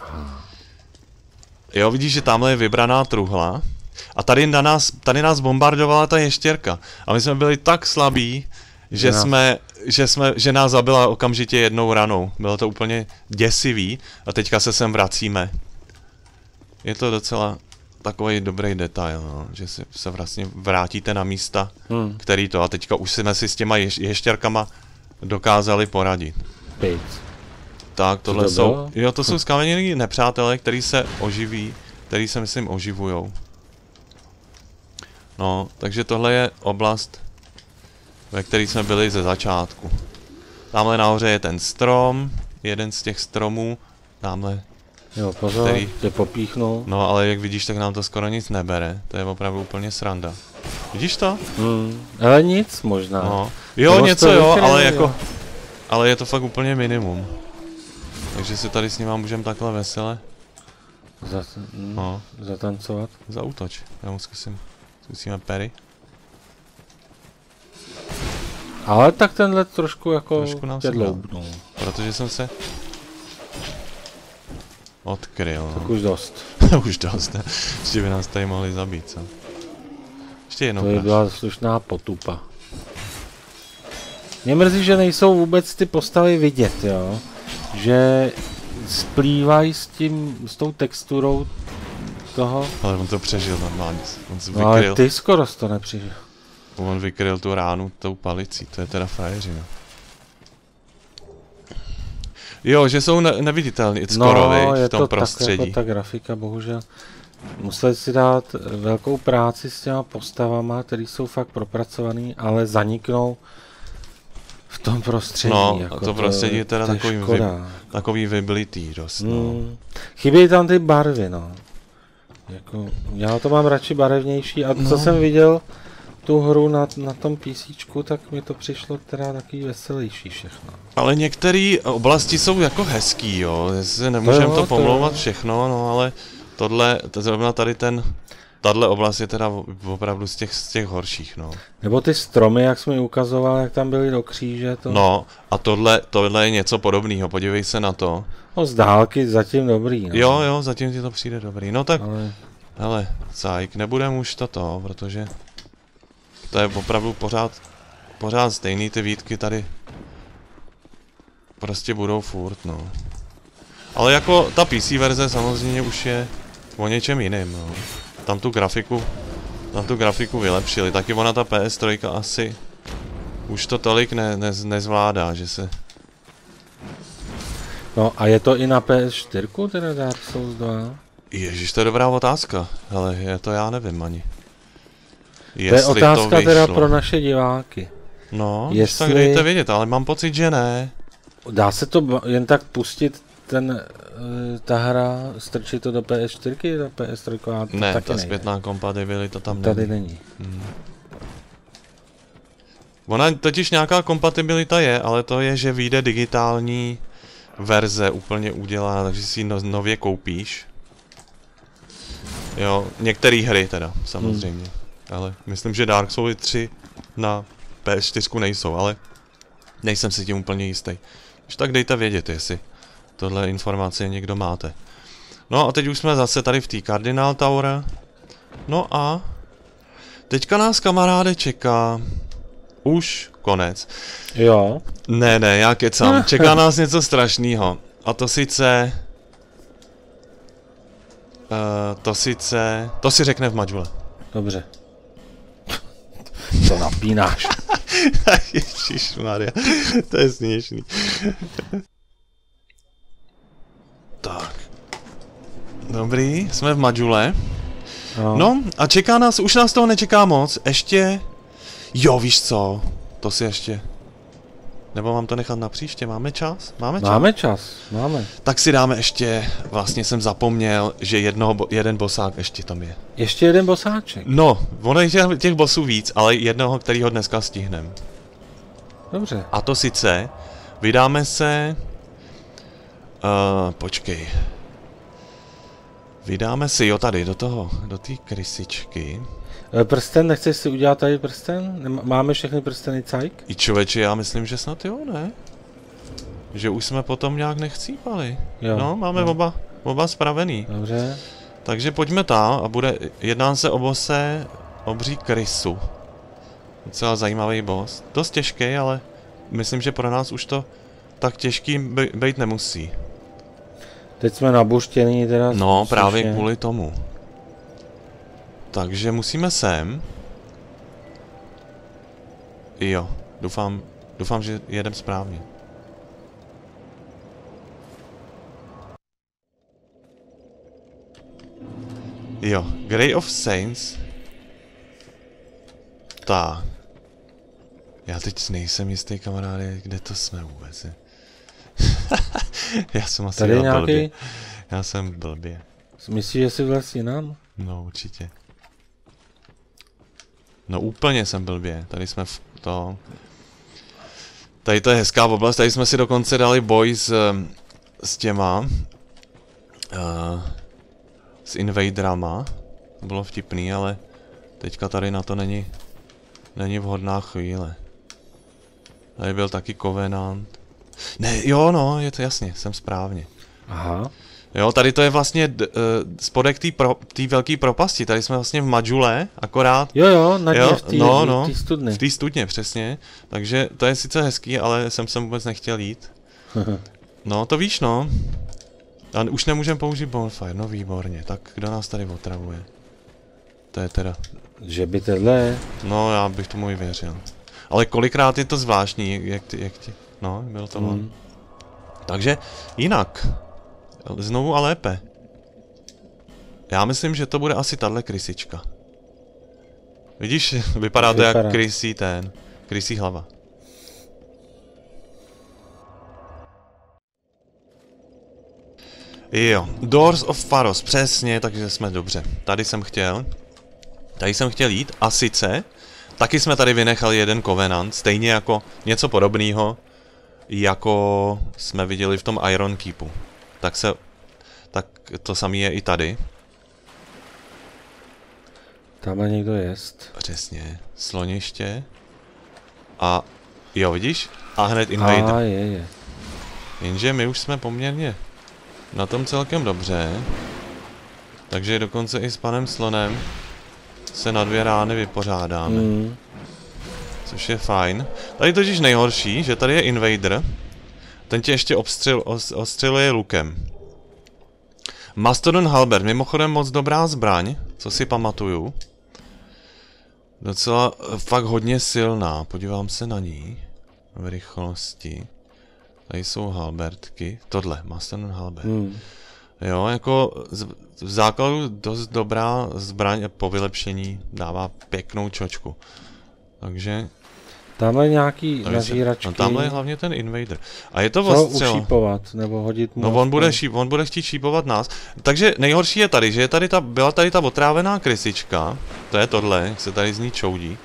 Jo, vidíš, že tamhle je vybraná truhla. A tady na nás, tady nás bombardovala ta ještěrka. A my jsme byli tak slabí, že no. jsme, že jsme, že nás zabila okamžitě jednou ranou. Bylo to úplně děsivý a teďka se sem vracíme. Je to docela takový dobrý detail, no, že si se vlastně vrátíte na místa, hmm. který to, a teďka už jsme si s těma ješ, ještěrkama dokázali poradit. Pejc. Tak, tohle to jsou, bylo? Jo, to jsou skamenělí nepřátelé, který se oživí, který se, myslím, oživujou. No, takže tohle je oblast, ve které jsme byli ze začátku. Tamhle nahoře je ten strom, jeden z těch stromů, tamhle. Jo, pozor, který... tě popíchnu. No, ale jak vidíš, tak nám to skoro nic nebere, to je opravdu úplně sranda. Vidíš to? Hmm, ale nic možná. No. Jo, to něco jo, vykrý, ale jako, jo. Ale je to fakt úplně minimum. Takže si tady s nima můžeme takhle vesele Za, mm, no. zatancovat. Zaútoč, já mu zkusím. Zkusíme pery. Ale tak tenhle trošku jako trošku nám tě dloubnul. Protože jsem se odkryl. Tak no. už dost. Už dost, ne? Ještě by nás tady mohli zabít, co? Ještě jednou. To by byla slušná potupa. Mě mrzí, že nejsou vůbec ty postavy vidět, jo? Že splývají s tím, s tou texturou toho. Ale on to přežil normálně. On se no ale ty skoro to nepřežil. On vykryl tu ránu tou palicí, to je teda frajeřina. Jo, že jsou ne neviditelní, skoro, no, víš, v tom prostředí. No, je to tak jako ta grafika, bohužel. Museli si dát velkou práci s těma postavama, které jsou fakt propracovaný, ale zaniknou v tom prostředí. No, jako to, to prostředí je teda takový, vy, takový vyblitý dost, no. Hmm. Chybějí tam ty barvy, no. Jako, já to mám radši barevnější a no. co jsem viděl tu hru na, na tom PCčku, tak mi to přišlo teda takový veselější všechno. Ale některé oblasti jsou jako hezký, jo, nemůžeme to, to pomlouvat to všechno, no ale tohle, zrovna tady ten, tahle oblast je teda opravdu z těch, z těch horších, no. Nebo ty stromy, jak jsi mi ukazoval, jak tam byly do kříže, to... No, a tohle, tohle je něco podobného, podívej se na to. No z dálky zatím dobrý, no. Jo, jo, zatím ti to přijde dobrý, no tak, ale... hele, cajk, nebudem už toto, protože to je opravdu pořád, pořád stejný, ty výtky tady prostě budou furt, no. Ale jako ta P C verze samozřejmě už je o něčem jiným, no. Tam tu grafiku, tam tu grafiku vylepšili, taky ona ta P S tři asi už to tolik ne, ne, nezvládá, že se... No a je to i na P S čtyři, teda Dark Souls dva? Ježiš, to je dobrá otázka, ale je to já nevím ani. Jestli to je otázka to teda pro naše diváky. No, jestli... tak dejte vědět, ale mám pocit, že ne. Dá se to jen tak pustit, ten, ta hra, strčit to do P S čtyři, do P S tři? To ne, taky ta nejde. zpětná kompatibilita tam tady není. není. Hmm. Ona totiž nějaká kompatibilita je, ale to je, že vyjde digitální verze úplně udělaná, takže si ji no, nově koupíš. Jo, některé hry teda, samozřejmě. Hmm. Ale myslím, že Dark Souls tři na P S čtyři nejsou, ale nejsem si tím úplně jistý. Už tak dejte vědět, jestli tohle informace někdo máte. No a teď už jsme zase tady v té Cardinal Tower. No a teďka nás, kamaráde, čeká už konec. Jo. Ne, ne, já kecám. Čeká nás něco strašného. A to sice... Uh, to sice... To si řekne v Majule. Dobře. To napínáš. Ježišmarja, to je směšný. Tak. Dobrý, jsme v Majule. No. no a čeká nás, už nás toho nečeká moc, ještě... Jo, víš co, to si ještě... Nebo mám to nechat na příště, máme čas? Máme čas? Máme čas, máme. Tak si dáme ještě, vlastně jsem zapomněl, že jednoho, jeden bosák ještě tam je. Ještě jeden bosáček? No, ono je těch, těch bosů víc, ale jednoho, kterýho dneska stihneme. Dobře. A to sice, vydáme se... Uh, počkej. Vydáme si, jo, tady, do toho, do té krysičky. Prsten, nechceš si udělat tady prsten? Máme všechny prsteny cajk? I člověče, já myslím, že snad jo, ne? Že už jsme potom nějak nechcípali. Jo, no, máme no. oba, oba spravený. Dobře. Takže pojďme tam a bude, jedná se o bose obří krysu. Docela zajímavý boss. Dost těžký, ale myslím, že pro nás už to tak těžký být nemusí. Teď jsme nabuštěný teda. No, právě slušně. Kvůli tomu. Takže musíme sem. Jo, doufám, doufám, že jedem správně. Jo, Grey of Saints. Tak. Já teď nejsem jistý, kamaráde, kde to jsme vůbec. Já jsem asi tady nějaký... blbě. Já jsem blbě. Myslíš, že jsi vlastně nám? No, určitě. No úplně jsem blbě, tady jsme v to... Tady to je hezká oblast, tady jsme si dokonce dali boj s, s těma... Uh, s invaderama. To bylo vtipný, ale teďka tady na to není... Není vhodná chvíle. Tady byl taky Covenant. Ne, jo no, je to jasně, jsem správně. Aha. Jo, tady to je vlastně uh, spodek té pro, velké propasti, tady jsme vlastně v Majule, akorát. Jo jo, na dně v té no, no, studně. V té studně, přesně. Takže to je sice hezký, ale jsem sem vůbec nechtěl jít. No, to víš no. A už nemůžeme použít bonfire, no výborně, tak kdo nás tady otravuje? To je teda... Že by tohle... No, já bych tomu i věřil. Ale kolikrát je to zvláštní, jak ty, jak ty... No, bylo to mm. Takže, jinak. Znovu a lépe. Já myslím, že to bude asi tahle krysička. Vidíš, vypadá to jak krysí ten, krysí hlava. Jo, Doors of Pharos, přesně, takže jsme dobře. Tady jsem chtěl, tady jsem chtěl jít a sice, taky jsme tady vynechali jeden Covenant, stejně jako něco podobného, jako jsme viděli v tom Iron Keepu. Tak se, tak to samé je i tady. Tamhle někdo jest. Přesně, sloniště. A jo, vidíš? A hned invader. A je, je. Jenže my už jsme poměrně na tom celkem dobře. Takže dokonce i s panem slonem se na dvě rány vypořádáme. Mm. Což je fajn. Tady totiž nejhorší, že tady je invader. Ten tě ještě obstřel, os, ostřeluje lukem. Mastodon Halberd, mimochodem moc dobrá zbraň, co si pamatuju. Docela fakt hodně silná, podívám se na ní. V rychlosti. Tady jsou halbertky. Tohle, Mastodon Halberd. Hmm. Jo, jako z, v základu dost dobrá zbraň po vylepšení dává pěknou čočku. Takže... Tamhle nějaký nažíračky. No tamhle je hlavně ten invader. A je to co ušípovat, nebo hodit mu... No on bude, šíp, on bude chtít šípovat nás. Takže nejhorší je tady, že je tady ta, byla tady ta otrávená krysička. To je tohle, jak se tady z ní čoudí.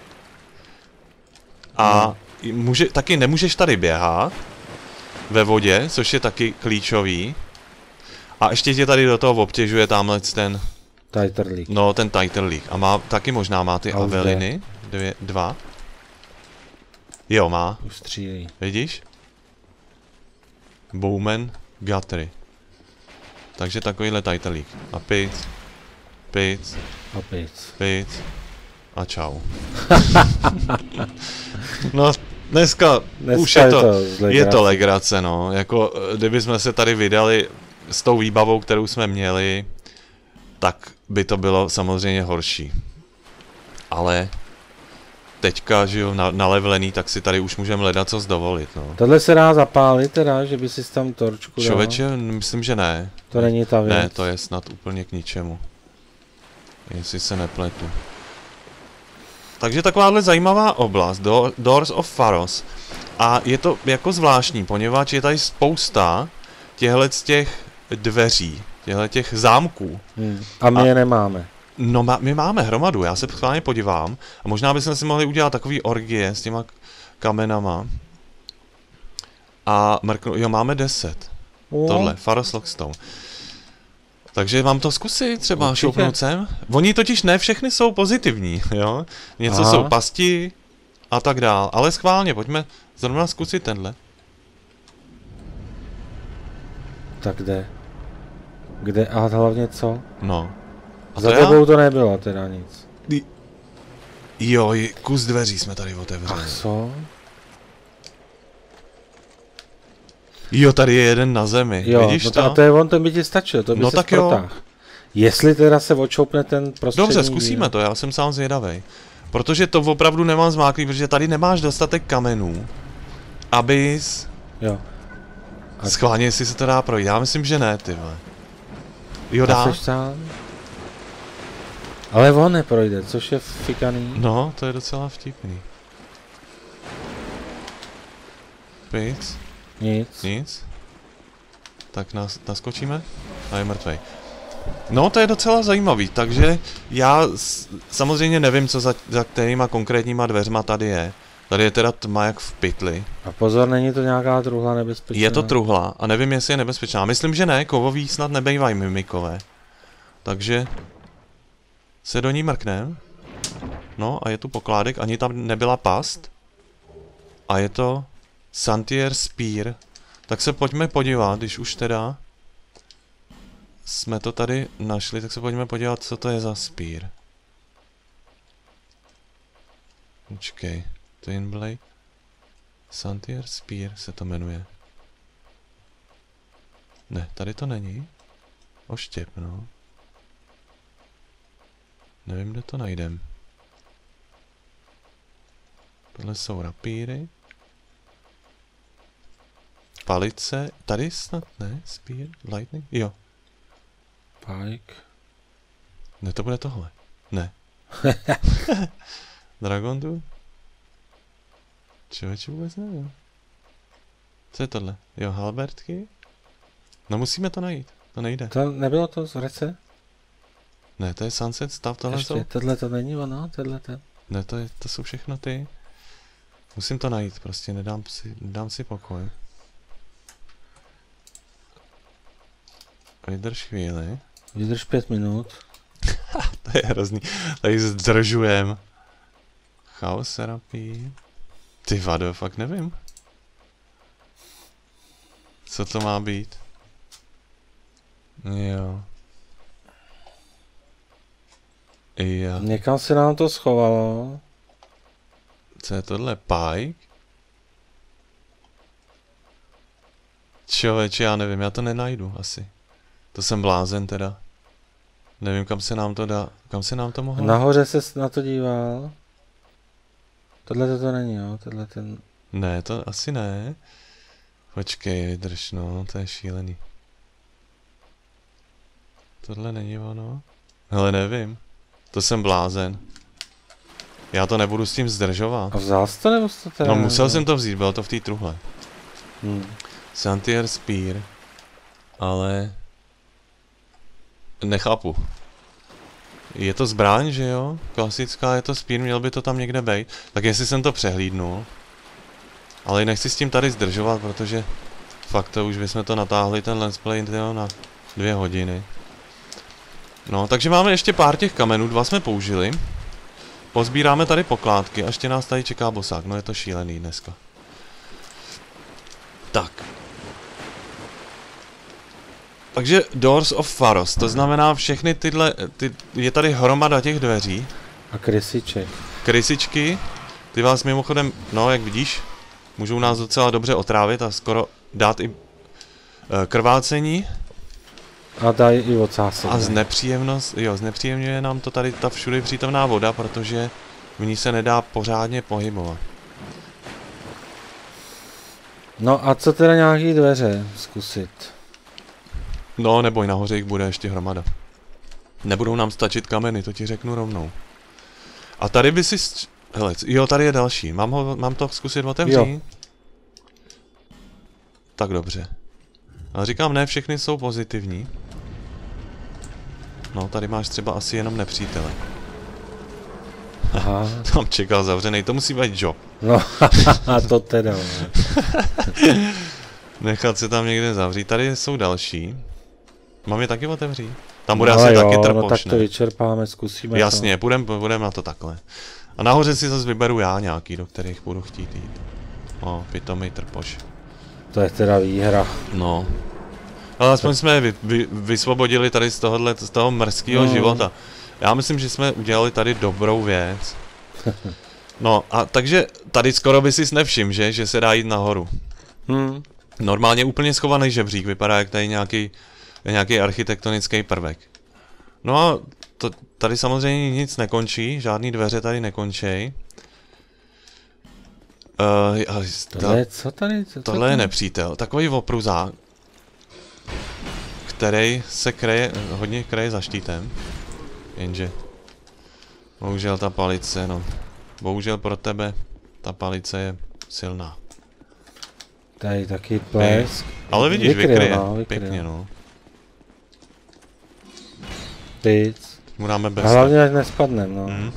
A no. může, taky nemůžeš tady běhat ve vodě, což je taky klíčový. A ještě tě tady do toho obtěžuje tamhle ten... Titerleak. No, ten Titerleak. A má, taky možná má ty Aveliny. Dvě, dva. Jo, má. Už střílí. Vidíš? Bowman Guthrie. Takže takovýhle Titerleak. A pic. Pic. A pic. Pic. A čau. No, dneska, dneska už je to, to je to legrace, no. Jako, kdyby jsme se tady vydali s tou výbavou, kterou jsme měli, tak by to bylo samozřejmě horší. Ale teďka, že jo, na, nalevlený, tak si tady už můžeme hledat co zdovolit, no. Tohle se dá zapálit teda, že by si tam torčku dal? Člověče, myslím, že ne. To není ta věc. Ne, to je snad úplně k ničemu. Jestli se nepletu. Takže takováhle zajímavá oblast, Do Doors of Pharos. A je to jako zvláštní, poněvadž je tady spousta těchhle z těch dveří, těchhle těch zámků. Hmm. A my a, je nemáme. No ma my máme hromadu, já se schválně podívám. A možná bychom si mohli udělat takový orgie s těma kamenama. A mrknu, jo, máme deset. No. Tohle, Pharos Lockstone. Takže mám to zkusit třeba šoupnout sem. Oni totiž ne všechny jsou pozitivní, jo. Něco Aha. jsou pasti a tak dál. Ale schválně, pojďme zrovna zkusit tenhle. Tak kde? Kde a hlavně co? No. A za tebou já? To nebylo teda nic. Jo, kus dveří jsme tady otevřeli. Ach co? Jo, tady je jeden na zemi, jo, vidíš no to? A to je on, ten by ti stačil, to by no se tak protáhl. Jestli teda se očoupne ten prostřední... Dobře, zkusíme to, já jsem sám zvědavej. Protože to opravdu nemám zmáklý, protože tady nemáš dostatek kamenů, abys... Jo. A... Schválně, jestli se to dá projít, já myslím, že ne, ty vole. Jo, dá. Ale on neprojde, což je fikaný. No, to je docela vtipný. Pic. Nic. Nic. Tak nas, naskočíme a je mrtvej. No, to je docela zajímavý, takže já samozřejmě nevím, co za, za kterýma konkrétníma dveřma tady je. Tady je teda tma jak v pytli. A pozor, není to nějaká truhla nebezpečná? Je to truhla a nevím, jestli je nebezpečná. Myslím, že ne, kovový snad nebejvají mimikové. Takže se do ní mrknem. No a je tu pokládek, ani tam nebyla past. A je to Santier Spear. Tak se pojďme podívat, když už teda jsme to tady našli, tak se pojďme podívat, co to je za Spear. Počkej, Twin Blade. Santier Spear se to jmenuje. Ne, tady to není. Oštěp, no. Nevím, kde to najdem. Tohle jsou rapíry. Palice. Tady snad ne? Spear? Lightning? Jo. Pike. Ne, to bude tohle. Ne. Dragondu? Člověče, vůbec nevím. Co je tohle? Jo, halbertky? No musíme to najít. To nejde. To nebylo to z Rece? Ne, to je Sunset Stav, tohle Ještě, jsou... tohle to není ono, tohle to... Ne, to, je, to jsou všechno ty. Musím to najít, prostě nedám si, nedám si pokoj. Vydrž chvíli. Vydrž pět minut. To je hrozný. Tady zdržujem. Chaos terapii. Ty vado, fakt nevím. Co to má být? Jo. Jo. Někam se nám to schovalo. Co je tohle? Pike? Člověče, já nevím, já to nenajdu asi. To jsem blázen teda. Nevím, kam se nám to dá, kam se nám to mohlo... Nahoře se na to díval. Tohle to není, jo, tohle ten... Ne, to asi ne. Počkej, vydrž, no, to je šílený. Tohle není ono? Hele, nevím. To jsem blázen. Já to nebudu s tím zdržovat. A vzal jsi to nebo jsi to teda... No musel jsem to vzít, bylo to v té truhle. Hmm. Santier Spear. Ale... Nechápu. Je to zbraň, že jo? Klasická, je to Spear, měl by to tam někde být. Tak jestli jsem to přehlídnul. Ale nechci s tím tady zdržovat, protože... Fakt to už bychom to natáhli, ten let's play na dvě hodiny. No, takže máme ještě pár těch kamenů, dva jsme použili. Pozbíráme tady pokládky a ještě nás tady čeká bosák, no je to šílený dneska. Tak. Takže Doors of Pharos, to znamená všechny tyhle, ty, je tady hromada těch dveří. A krysiček. Krysičky, ty vás mimochodem, no jak vidíš, můžou nás docela dobře otrávit a skoro dát i e, krvácení. A dají i ocásek. A znepříjemnost, jo, znepříjemňuje nám to tady ta všude přítomná voda, protože v ní se nedá pořádně pohybovat. No a co teda nějaký dveře zkusit? No, neboj, nahoře jich bude ještě hromada. Nebudou nám stačit kameny, to ti řeknu rovnou. A tady by si... Hele, jo, tady je další. Mám, ho, mám to zkusit otevřít? Jo. Tak dobře. Ale říkám, ne všechny jsou pozitivní. No, tady máš třeba asi jenom nepřítele. Aha. Tam čekal zavřenej, to musí být job. No, a to teda. Nechat se tam někde zavřít. Tady jsou další. Mám je taky otevřít? Tam bude no asi jo, taky trpoš, no tak to vyčerpáme, zkusíme. Jasně, půjdeme půjdem na to takhle. A nahoře si zase vyberu já nějaký, do kterých budu chtít jít. O, pitomý trpoš. To je teda výhra. No. Ale aspoň tak jsme vy, vy, vysvobodili tady z tohohle, z toho mrzkého no. života. Já myslím, že jsme udělali tady dobrou věc. No a takže tady skoro by si nevšiml, že? Že se dá jít nahoru. Hmm. Normálně úplně schovaný žebřík, vypadá jak tady nějaký, nějaký architektonický prvek. No a to, tady samozřejmě nic nekončí, žádný dveře tady nekončí. Uh, tohle je co tady? Co tohle je nepřítel, takový opruzák, který se kreje, hodně kreje za štítem. Jenže, bohužel ta palice, no, bohužel pro tebe ta palice je silná. Tady taky plesk. Ale vidíš, vykryje, vykryje. No, vykryje. Pěkně, no. Pic. Mu dáme bez. Hlavně ať nespadnem, no. Mm.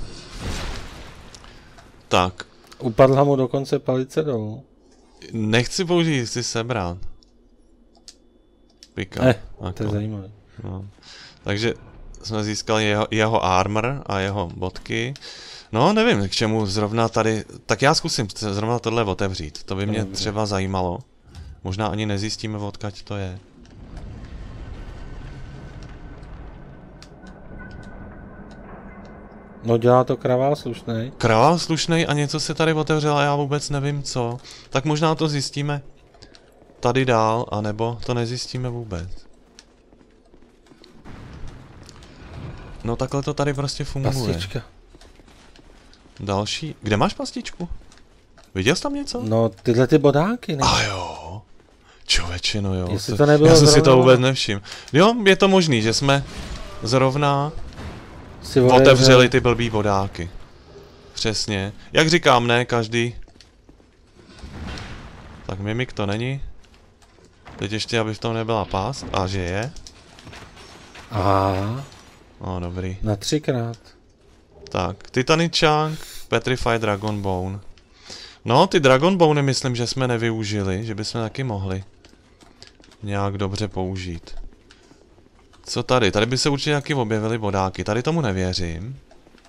Tak. Upadla mu dokonce palice dolů. Nechci použít, chci sebrat. Pika. Eh, to je zajímavé. No. Takže jsme získali jeho, jeho armor a jeho bodky. No, nevím, k čemu zrovna tady... Tak já zkusím zrovna tohle otevřít. To by mě Dobře. třeba zajímalo. Možná ani nezjistíme, odkud to je. No dělá to kravál slušnej. Kravál slušnej a něco se tady otevřelo a já vůbec nevím co. Tak možná to zjistíme tady dál, anebo to nezjistíme vůbec. No takhle to tady prostě funguje. Pastička. Další. Kde máš pastičku? Viděl jsi tam něco? No tyhle ty bodáky, ne? A jo. Čověče, no jo. Jestli to nebylo já jsem si to zrovna... vůbec nevšiml. Jo, je to možný, že jsme zrovna si otevřeli ty blbý bodáky. Přesně. Jak říkám, ne každý. Tak mimik to není. Teď ještě, aby v tom nebyla past. A že je. Aha. No, dobrý. Na třikrát. Tak, Titanic Chunk, Petrified Dragon Bone. No, ty Dragon Bony myslím, že jsme nevyužili, že bychom taky mohli nějak dobře použít. Co tady? Tady by se určitě taky objevily bodáky, tady tomu nevěřím.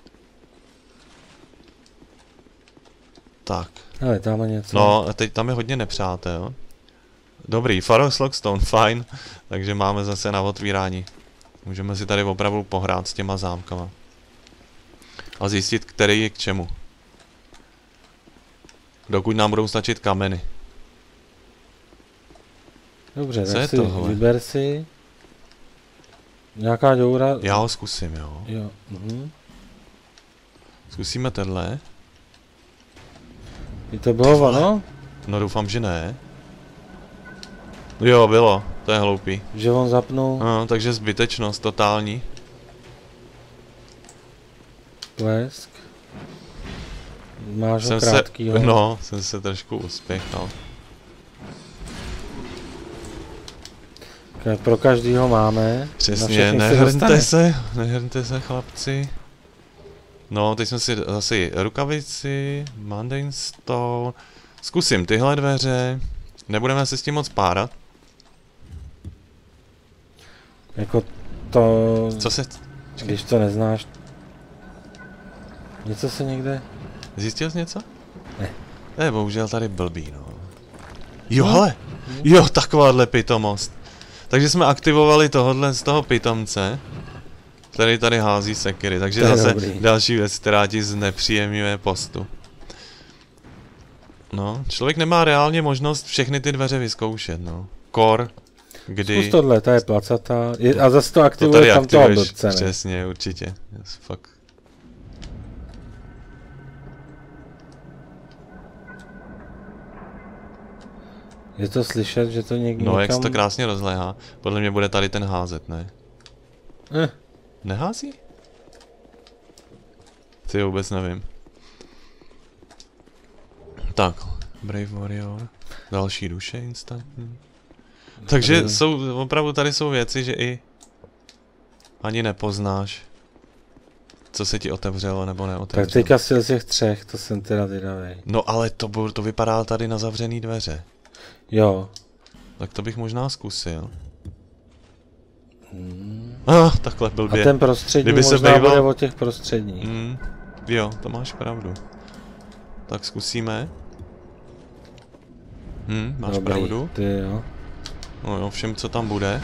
Tak. Ale tam je něco. No, a teď tam je hodně nepřátel. Dobrý, Pharos Lockstone, fajn. Takže máme zase na otvírání. Můžeme si tady opravdu pohrát s těma zámkama. A zjistit, který je k čemu. Dokud nám budou stačit kameny. Dobře, co tak si tohle? Vyber si. Nějaká děura. Já ho zkusím, jo. Jo. Mhm. Zkusíme tenhle. I to bylo ono? No doufám, že ne. Jo, bylo. To je hloupý. Že on zapnul. No, takže zbytečnost totální. Plesk. Máš jsem ho krátkýho. Se, no, jsem se trošku uspěchal. Pro každýho máme. Přesně, nehrňte se, nehrňte se chlapci. No, teď jsme si zase rukavici, Mundane Stone. Zkusím tyhle dveře. Nebudeme se s tím moc párat. Jako to... Co se... Když to neznáš... Něco se někde... Zjistil jsi něco? Ne. Ne, bohužel tady blbý, no. Jo, no. hele! Jo, takováhle pitomost. Takže jsme aktivovali tohodle z toho pitomce, který tady hází sekiry. Takže zase dobrý. Další věc, která ti znepříjemňuje postu. No, člověk nemá reálně možnost všechny ty dveře vyzkoušet, no. Kor, kdy... Zkus tohle, ta je placata. Je, a zase to aktivuje to tam toho blbce, ne? Přesně, určitě. Yes, fuck. Je to slyšet, že to někdo No, někam... jak se to krásně rozléhá. Podle mě bude tady ten házet, ne? Eh. Nehází? Ty vůbec nevím. Tak, Brave Warrior. Další duše instantní. Takže tady... jsou, opravdu tady jsou věci, že i ani nepoznáš, co se ti otevřelo nebo neotevřelo. Tak teďka si z těch třech, to jsem teda vydavej. No ale to, to vypadá tady na zavřený dveře. Jo. Tak to bych možná zkusil. Hmm. Ah, takhle blbě. A ten prostřední Kdyby se možná bejval... bude o těch prostředních. Mm, jo, to máš pravdu. Tak zkusíme. Hm, máš Dobrý, pravdu. Ty jo. No jo, všem, co tam bude.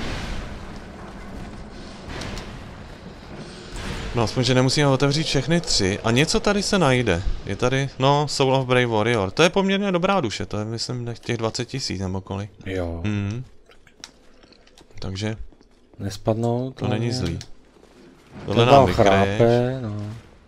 No aspoň, že nemusíme otevřít všechny tři. A něco tady se najde. Je tady, no, Soul of Brave Warrior. To je poměrně dobrá duše, to je, myslím, těch dvacet tisíc nebo kolik. Jo. Mm. Takže... Nespadnou to není zlý. Tohle nám chrápe, no.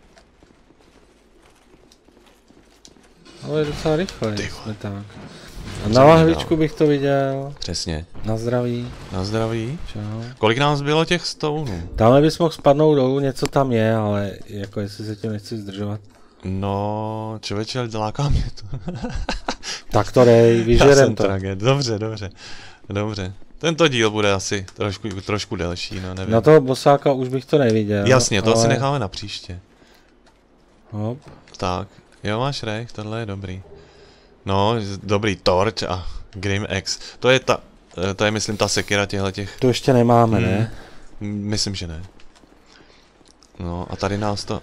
Ale je docela rychle, jsme tak. A na lahvičku bych to viděl. Přesně. Na zdraví. Na zdraví. Čau. Kolik nám zbylo těch stounů? Tamhle bys mohl spadnout dolů, něco tam je, ale jako jestli se tím nechci zdržovat. No, člověče, láká mě to. Tak to dej, vyžerem to. Traget. Dobře, dobře. Dobře. Tento díl bude asi trošku, trošku delší, no nevím. Na toho bosáka už bych to neviděl. Jasně, to ale... asi necháme na příště. Hop. Tak, jo, máš rejch, tohle je dobrý. No, dobrý Torch a Grim Axe. To je ta, to je myslím ta sekira těchhletěch. To ještě nemáme, hmm. ne? Myslím, že ne. No a tady nás to...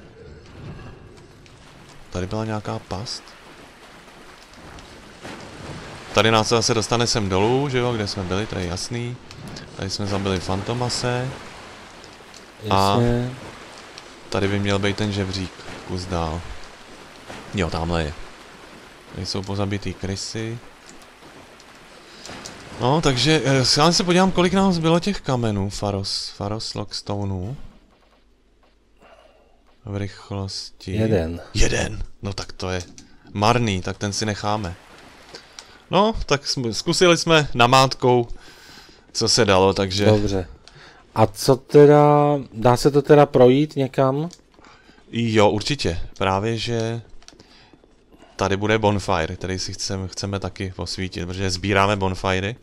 Tady byla nějaká past. Tady nás to zase dostane sem dolů, že jo, kde jsme byli, to je jasný. Tady jsme zabili Fantomase. Jasně. A tady by měl být ten žebřík, kus dál. Jo, tamhle je. Tady jsou pozabitý krysy. No, takže já se podívám, kolik nám zbylo těch kamenů, Faros, Faros Lockstoneů. V rychlosti. Jeden. Jeden, no tak to je marný, tak ten si necháme. No, tak jsme, zkusili jsme namátkou, co se dalo, takže... Dobře. A co teda, dá se to teda projít někam? Jo, určitě. Právě, že tady bude bonfire, který si chceme, chceme taky posvítit, protože sbíráme bonfiry.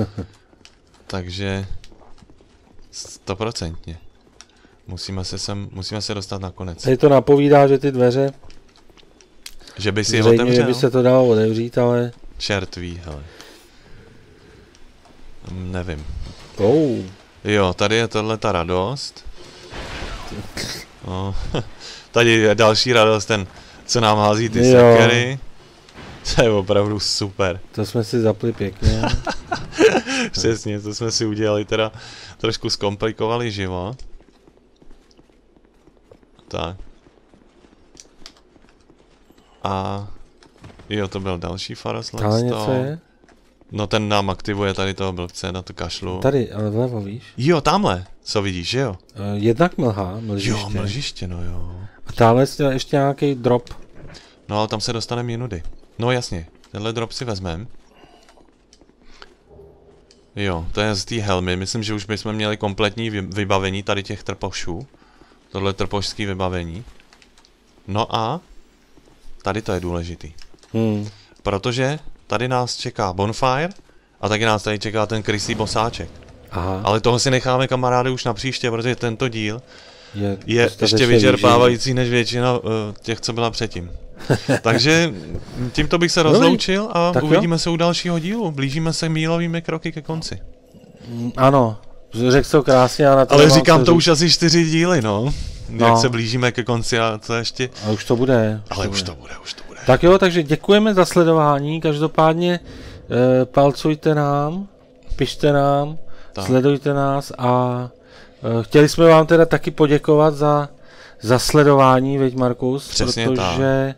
Takže stoprocentně. Musíme se sem, musíme se dostat na konec. Tady to napovídá, že ty dveře... Že by si je otevřel? Že by se to dalo otevřít, ale... Čert ví, hele. Nevím. Oh. Jo, tady je tohle ta radost. No. Tady je další radost, ten, co nám hází ty sekery. To je opravdu super. To jsme si zapli pěkně. Přesně, to jsme si udělali, teda trošku zkomplikovali život. Tak. A jo, to byl další Faros Lockstone. Ale něco je? No ten nám aktivuje tady toho blbce, na to kašlu. Tady, ale vlevo, víš? Jo, tamhle, co vidíš, že jo? Uh, jednak mlha, mlžiště. Jo, mlžiště, no jo. A tamhle je ještě nějaký drop. No ale tam se dostaneme jinudy. No jasně, tenhle drop si vezmeme. Jo, to je z té helmy, myslím, že už bychom měli kompletní vybavení tady těch trpošů. Tohle trpošský vybavení. No a tady to je důležitý. Hmm. Protože tady nás čeká bonfire a taky nás tady čeká ten krysý bosáček. Aha. Ale toho si necháme, kamarády, už na příště, protože tento díl je, je ještě vyčerpávající než většina uh, těch, co byla předtím. Takže tímto bych se rozloučil a tak uvidíme jo? se u dalšího dílu. Blížíme se mílovými kroky ke konci. Ano, řekl to krásně. A ale říkám to říct. Už asi čtyři díly, no. no. Jak se blížíme ke konci a to ještě... A už to bude. Už ale to už bude. to bude, už to bude. Tak jo, takže děkujeme za sledování. Každopádně e, palcujte nám, pište nám, tak. Sledujte nás a e, chtěli jsme vám teda taky poděkovat za, za sledování, veď Markus, přesně protože e,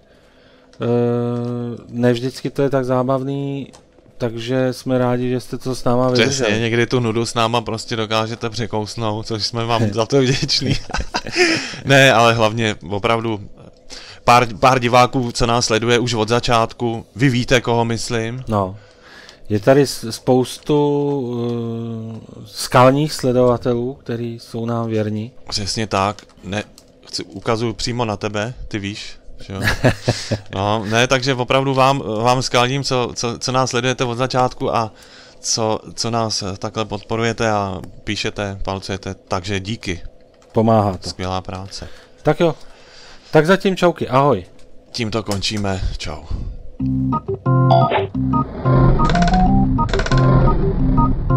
ne vždycky to je tak zábavný, takže jsme rádi, že jste to s náma vydrželi. Přesně, někdy tu nudu s náma prostě dokážete překousnout, což jsme vám za to vděční. Ne, ale hlavně opravdu pár, pár diváků, co nás sleduje už od začátku, vy víte, koho myslím. No. Je tady spoustu uh, skalních sledovatelů, kteří jsou nám věrní. Přesně tak. Ne, chci, ukazuju přímo na tebe, ty víš. Že jo? No, ne, takže opravdu vám, vám skalním, co, co, co nás sledujete od začátku a co, co nás takhle podporujete a píšete, palcujete, takže díky. Pomáhá to. Skvělá práce. Tak jo. Tak zatím čauky, ahoj. Tímto končíme, čau.